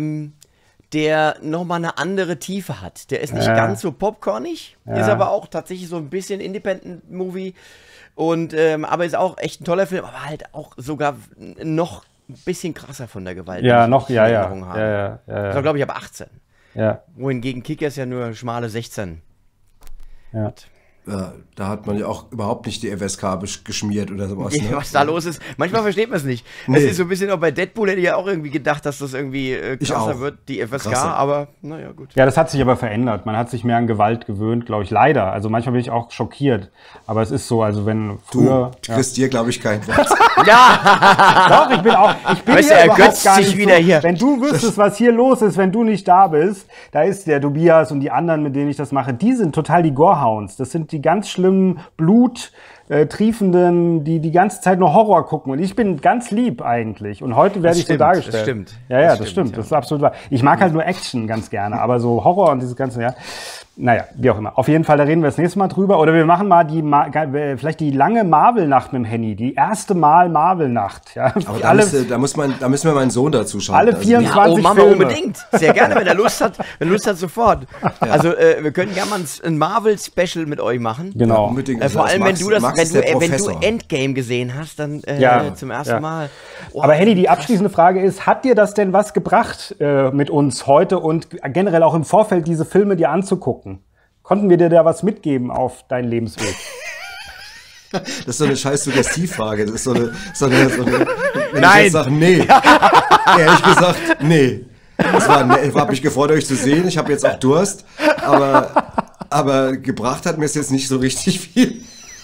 der nochmal eine andere Tiefe hat. Der ist nicht ganz so popcornig, ist aber auch tatsächlich so ein bisschen Independent-Movie. Und aber ist auch echt ein toller Film, aber halt auch sogar noch ein bisschen krasser von der Gewalt. Ja, noch, ja. Das war, glaube ich, ab 18. Ja. Wohingegen Kickers ja nur schmale 16. Ja. Da hat man ja auch überhaupt nicht die FSK geschmiert oder sowas. Ne? Was da los ist. Manchmal versteht man es nicht. Das ist so ein bisschen auch bei Deadpool, hätte ich ja auch irgendwie gedacht, dass das irgendwie krasser wird, die FSK, aber naja, gut. Ja, das hat sich aber verändert. Man hat sich mehr an Gewalt gewöhnt, glaube ich, leider. Also manchmal bin ich auch schockiert. Aber es ist so, also wenn früher... Du kriegst dir, glaube ich, kein Wort. Ja! Doch, ich bin weißt hier du, überhaupt gar nicht wieder hier. Wenn du wüsstest, was hier los ist, wenn du nicht da bist, da ist der Tobias und die anderen, mit denen ich das mache, die sind total die Gorehounds. Das sind die ganz schlimmen Bluttriefenden, die ganze Zeit nur Horror gucken. Und ich bin ganz lieb eigentlich. Und heute werde ich so dargestellt. Das stimmt. Ja, das stimmt. Ja. Das ist absolut wahr. Ich mag halt nur Action ganz gerne, aber so Horror und dieses ganze, naja, wie auch immer. Auf jeden Fall, da reden wir das nächste Mal drüber. Oder wir machen mal vielleicht die lange Marvel-Nacht mit dem Henny. Die erste Mal Marvel-Nacht. Ja. Aber da müssen wir meinen Sohn dazu schauen. Alle 24 Mama, Filme. Unbedingt. Sehr gerne, wenn er Lust hat. Sofort. Ja. Also, wir können gerne mal ein Marvel-Special mit euch machen. Genau. Ja, unbedingt. Vor allem, wenn du Endgame gesehen hast, dann zum ersten Mal. Oh, aber Henny, die abschließende Frage ist, hat dir das denn was gebracht mit uns heute und generell auch im Vorfeld diese Filme dir anzugucken? Konnten wir dir da was mitgeben auf deinen Lebensweg? Das ist so eine scheiß Suggestivfrage. Das ist so eine wenn Nein. ich jetzt sage, nee. Ehrlich gesagt, nee. Ich habe mich gefreut, euch zu sehen. Ich habe jetzt auch Durst. Aber gebracht hat mir es jetzt nicht so richtig viel.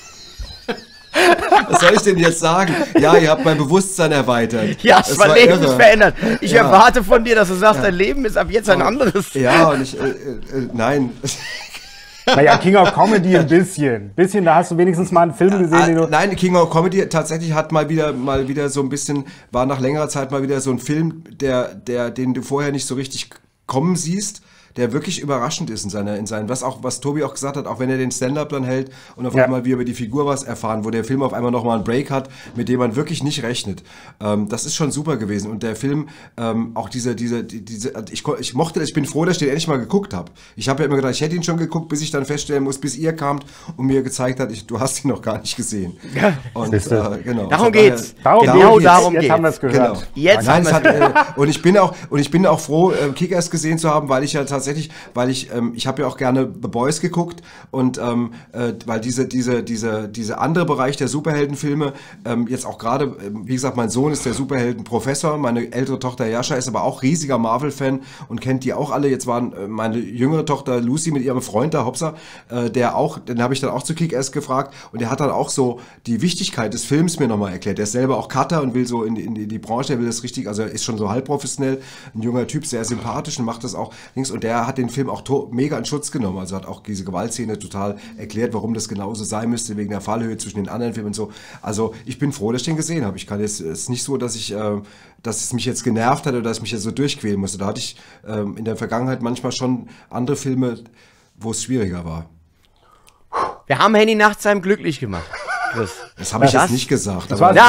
Was soll ich denn jetzt sagen? Ja, ihr habt mein Bewusstsein erweitert. Ja, es war lebensverändert. Ich Ja. erwarte von dir, dass du sagst, dein Leben ist ab jetzt ein anderes. Ja, und nein. Naja, King of Comedy ein bisschen. Da hast du wenigstens mal einen Film gesehen, den du... Nein, King of Comedy tatsächlich hat mal wieder so ein bisschen, war nach längerer Zeit mal wieder so ein Film, den du vorher nicht so richtig kommen siehst, der wirklich überraschend ist in seinen, was Tobi auch gesagt hat, auch wenn er den Stand-Up dann hält und auf einmal wir über die Figur was erfahren, wo der Film auf einmal nochmal einen Break hat, mit dem man wirklich nicht rechnet. Das ist schon super gewesen. Und der Film, auch ich mochte das, ich bin froh, dass ich den endlich mal geguckt habe. Ich habe ja immer gedacht, ich hätte ihn schon geguckt, bis ich dann feststellen muss, bis ihr kamt und mir gezeigt hat, du hast ihn noch gar nicht gesehen. Und, genau. Darum geht's. Darum geht's. Darum Jetzt haben wir es gehört. Genau. Jetzt Nein, haben wir's und ich bin auch froh, Kick-Ass gesehen zu haben, weil ich ja tatsächlich, ich habe ja auch gerne The Boys geguckt und weil diese andere Bereich der Superheldenfilme, jetzt auch gerade, wie gesagt, mein Sohn ist der Superheldenprofessor, meine ältere Tochter Jascha ist aber auch riesiger Marvel-Fan und kennt die auch alle. Jetzt waren meine jüngere Tochter Lucy mit ihrem Freund, der Hopser, den habe ich dann auch zu Kick-Ass gefragt und der hat dann auch so die Wichtigkeit des Films mir nochmal erklärt. Der ist selber auch Cutter und will so in die Branche, er will das richtig, also er ist schon so halb professionell, ein junger Typ, sehr sympathisch und macht das auch links und der hat den Film auch mega in Schutz genommen, also hat auch diese Gewaltszene total erklärt, warum das genauso sein müsste, wegen der Fallhöhe zwischen den anderen Filmen und so. Also ich bin froh, dass ich den gesehen habe. Ich kann jetzt, es ist nicht so, dass es mich jetzt genervt hat oder dass ich mich jetzt so durchquälen musste. Da hatte ich in der Vergangenheit manchmal schon andere Filme, wo es schwieriger war. Wir haben Henny Nachtsheim glücklich gemacht, Chris. Das habe ich jetzt nicht gesagt. Das war ein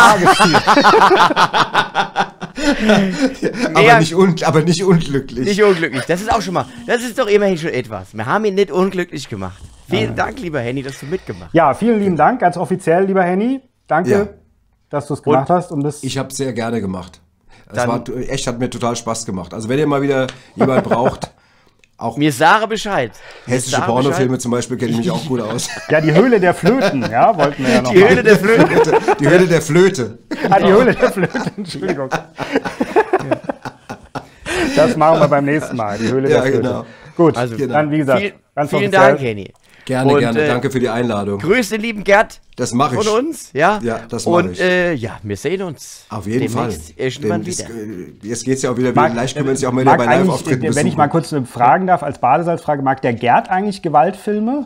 Tagesziel. aber nicht unglücklich. Nicht unglücklich. Das ist auch schon mal, das ist doch immerhin schon etwas. Wir haben ihn nicht unglücklich gemacht. Vielen Dank, lieber Henny, dass du mitgemacht hast. Ja, vielen lieben Dank, ganz offiziell, lieber Henny. Danke, dass du es gemacht hast. Ich habe es sehr gerne gemacht. Hat mir total Spaß gemacht. Also wenn ihr mal wieder jemand braucht, auch mir sage Bescheid. Hessische Pornofilme zum Beispiel kenne ich mich auch gut aus. Ja, die Höhle der Flöten, ja, wollten wir ja noch Die Höhle der Flöte. Die Höhle der Flöte. Die Höhle der Flöte, Entschuldigung. Das machen wir beim nächsten Mal, die Höhle der Flöte. Genau. Gut, Also, dann wie gesagt, ganz vielen offiziell. Dank, Henny. Gerne, Und, gerne. Danke für die Einladung. Grüß den lieben Gerd Das mache ich. von uns. Ja, Ja, das mache ich. Wir sehen uns. Auf jeden Fall. Demnächst irgendwann wieder. Jetzt geht es ja auch wieder, vielleicht können wir uns ja auch mal mag bei eigentlich, Live-Auftritten wenn ich besuchen. mal kurz fragen darf, als Badesalzfrage, mag der Gerd eigentlich Gewaltfilme?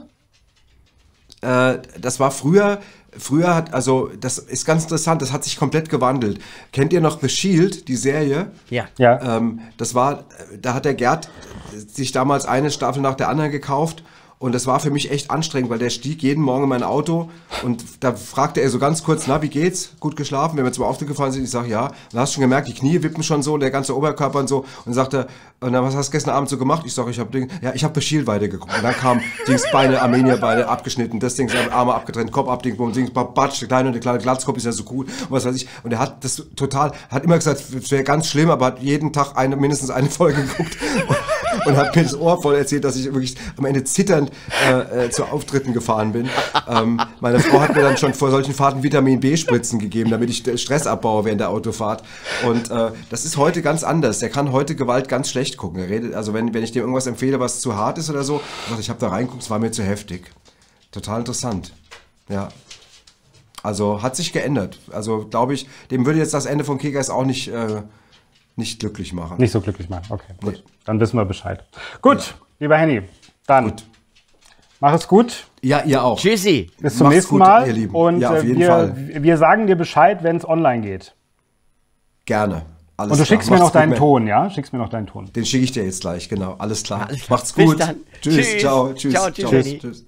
Das war früher das ist ganz interessant, das hat sich komplett gewandelt. Kennt ihr noch The Shield, die Serie? Ja. Ja. Da hat der Gerd sich damals eine Staffel nach der anderen gekauft. Und das war für mich echt anstrengend, weil der stieg jeden Morgen in mein Auto und da fragte er so ganz kurz, na, wie geht's? Gut geschlafen? Wenn wir zum Auftritt gefahren sind, ich sage, ja. Dann hast du schon gemerkt, die Knie wippen schon so und der ganze Oberkörper und so. Und dann sagt er, was hast du gestern Abend so gemacht? Ich sage, ich habe The Shield weitergeguckt. Und dann kam Beine, Armenier-Beine abgeschnitten, das Ding, Arme abgetrennt, Kopf abding, batsch, der kleine Glatzkopf ist ja so cool und was weiß ich. Und er hat das hat immer gesagt, es wäre ganz schlimm, aber hat jeden Tag mindestens eine Folge geguckt. Und hat mir das Ohr voll erzählt, dass ich wirklich am Ende zitternd zu Auftritten gefahren bin. Meine Frau hat mir dann schon vor solchen Fahrten Vitamin B-Spritzen gegeben, damit ich Stress abbaue während der Autofahrt. Und das ist heute ganz anders. Der kann heute Gewalt ganz schlecht gucken. Er redet, also wenn ich dem irgendwas empfehle, was zu hart ist oder so, sagt, ich habe da reingeguckt, es war mir zu heftig. Total interessant. Ja. Also hat sich geändert. Also glaube ich, dem würde jetzt das Ende von Kick-Ass auch nicht glücklich machen. Nicht so glücklich machen, okay, gut. Dann wissen wir Bescheid. Gut, lieber Henny, dann mach es gut. Ja, ihr auch. Tschüssi. Bis zum Macht's nächsten gut, Mal. ihr Lieben. Und Ja, auf jeden Fall. wir sagen dir Bescheid, wenn es online geht. Gerne. Alles Und du klar. schickst mir noch Macht's gut, deinen Matt. Ton, ja? Schickst mir noch deinen Ton. Den schicke ich dir jetzt gleich, genau. Alles klar. Alles klar. Macht's Bis gut. dann. Tschüss, Tschüss. ciao, tschüss. Ciao, tschüss. Tschüss.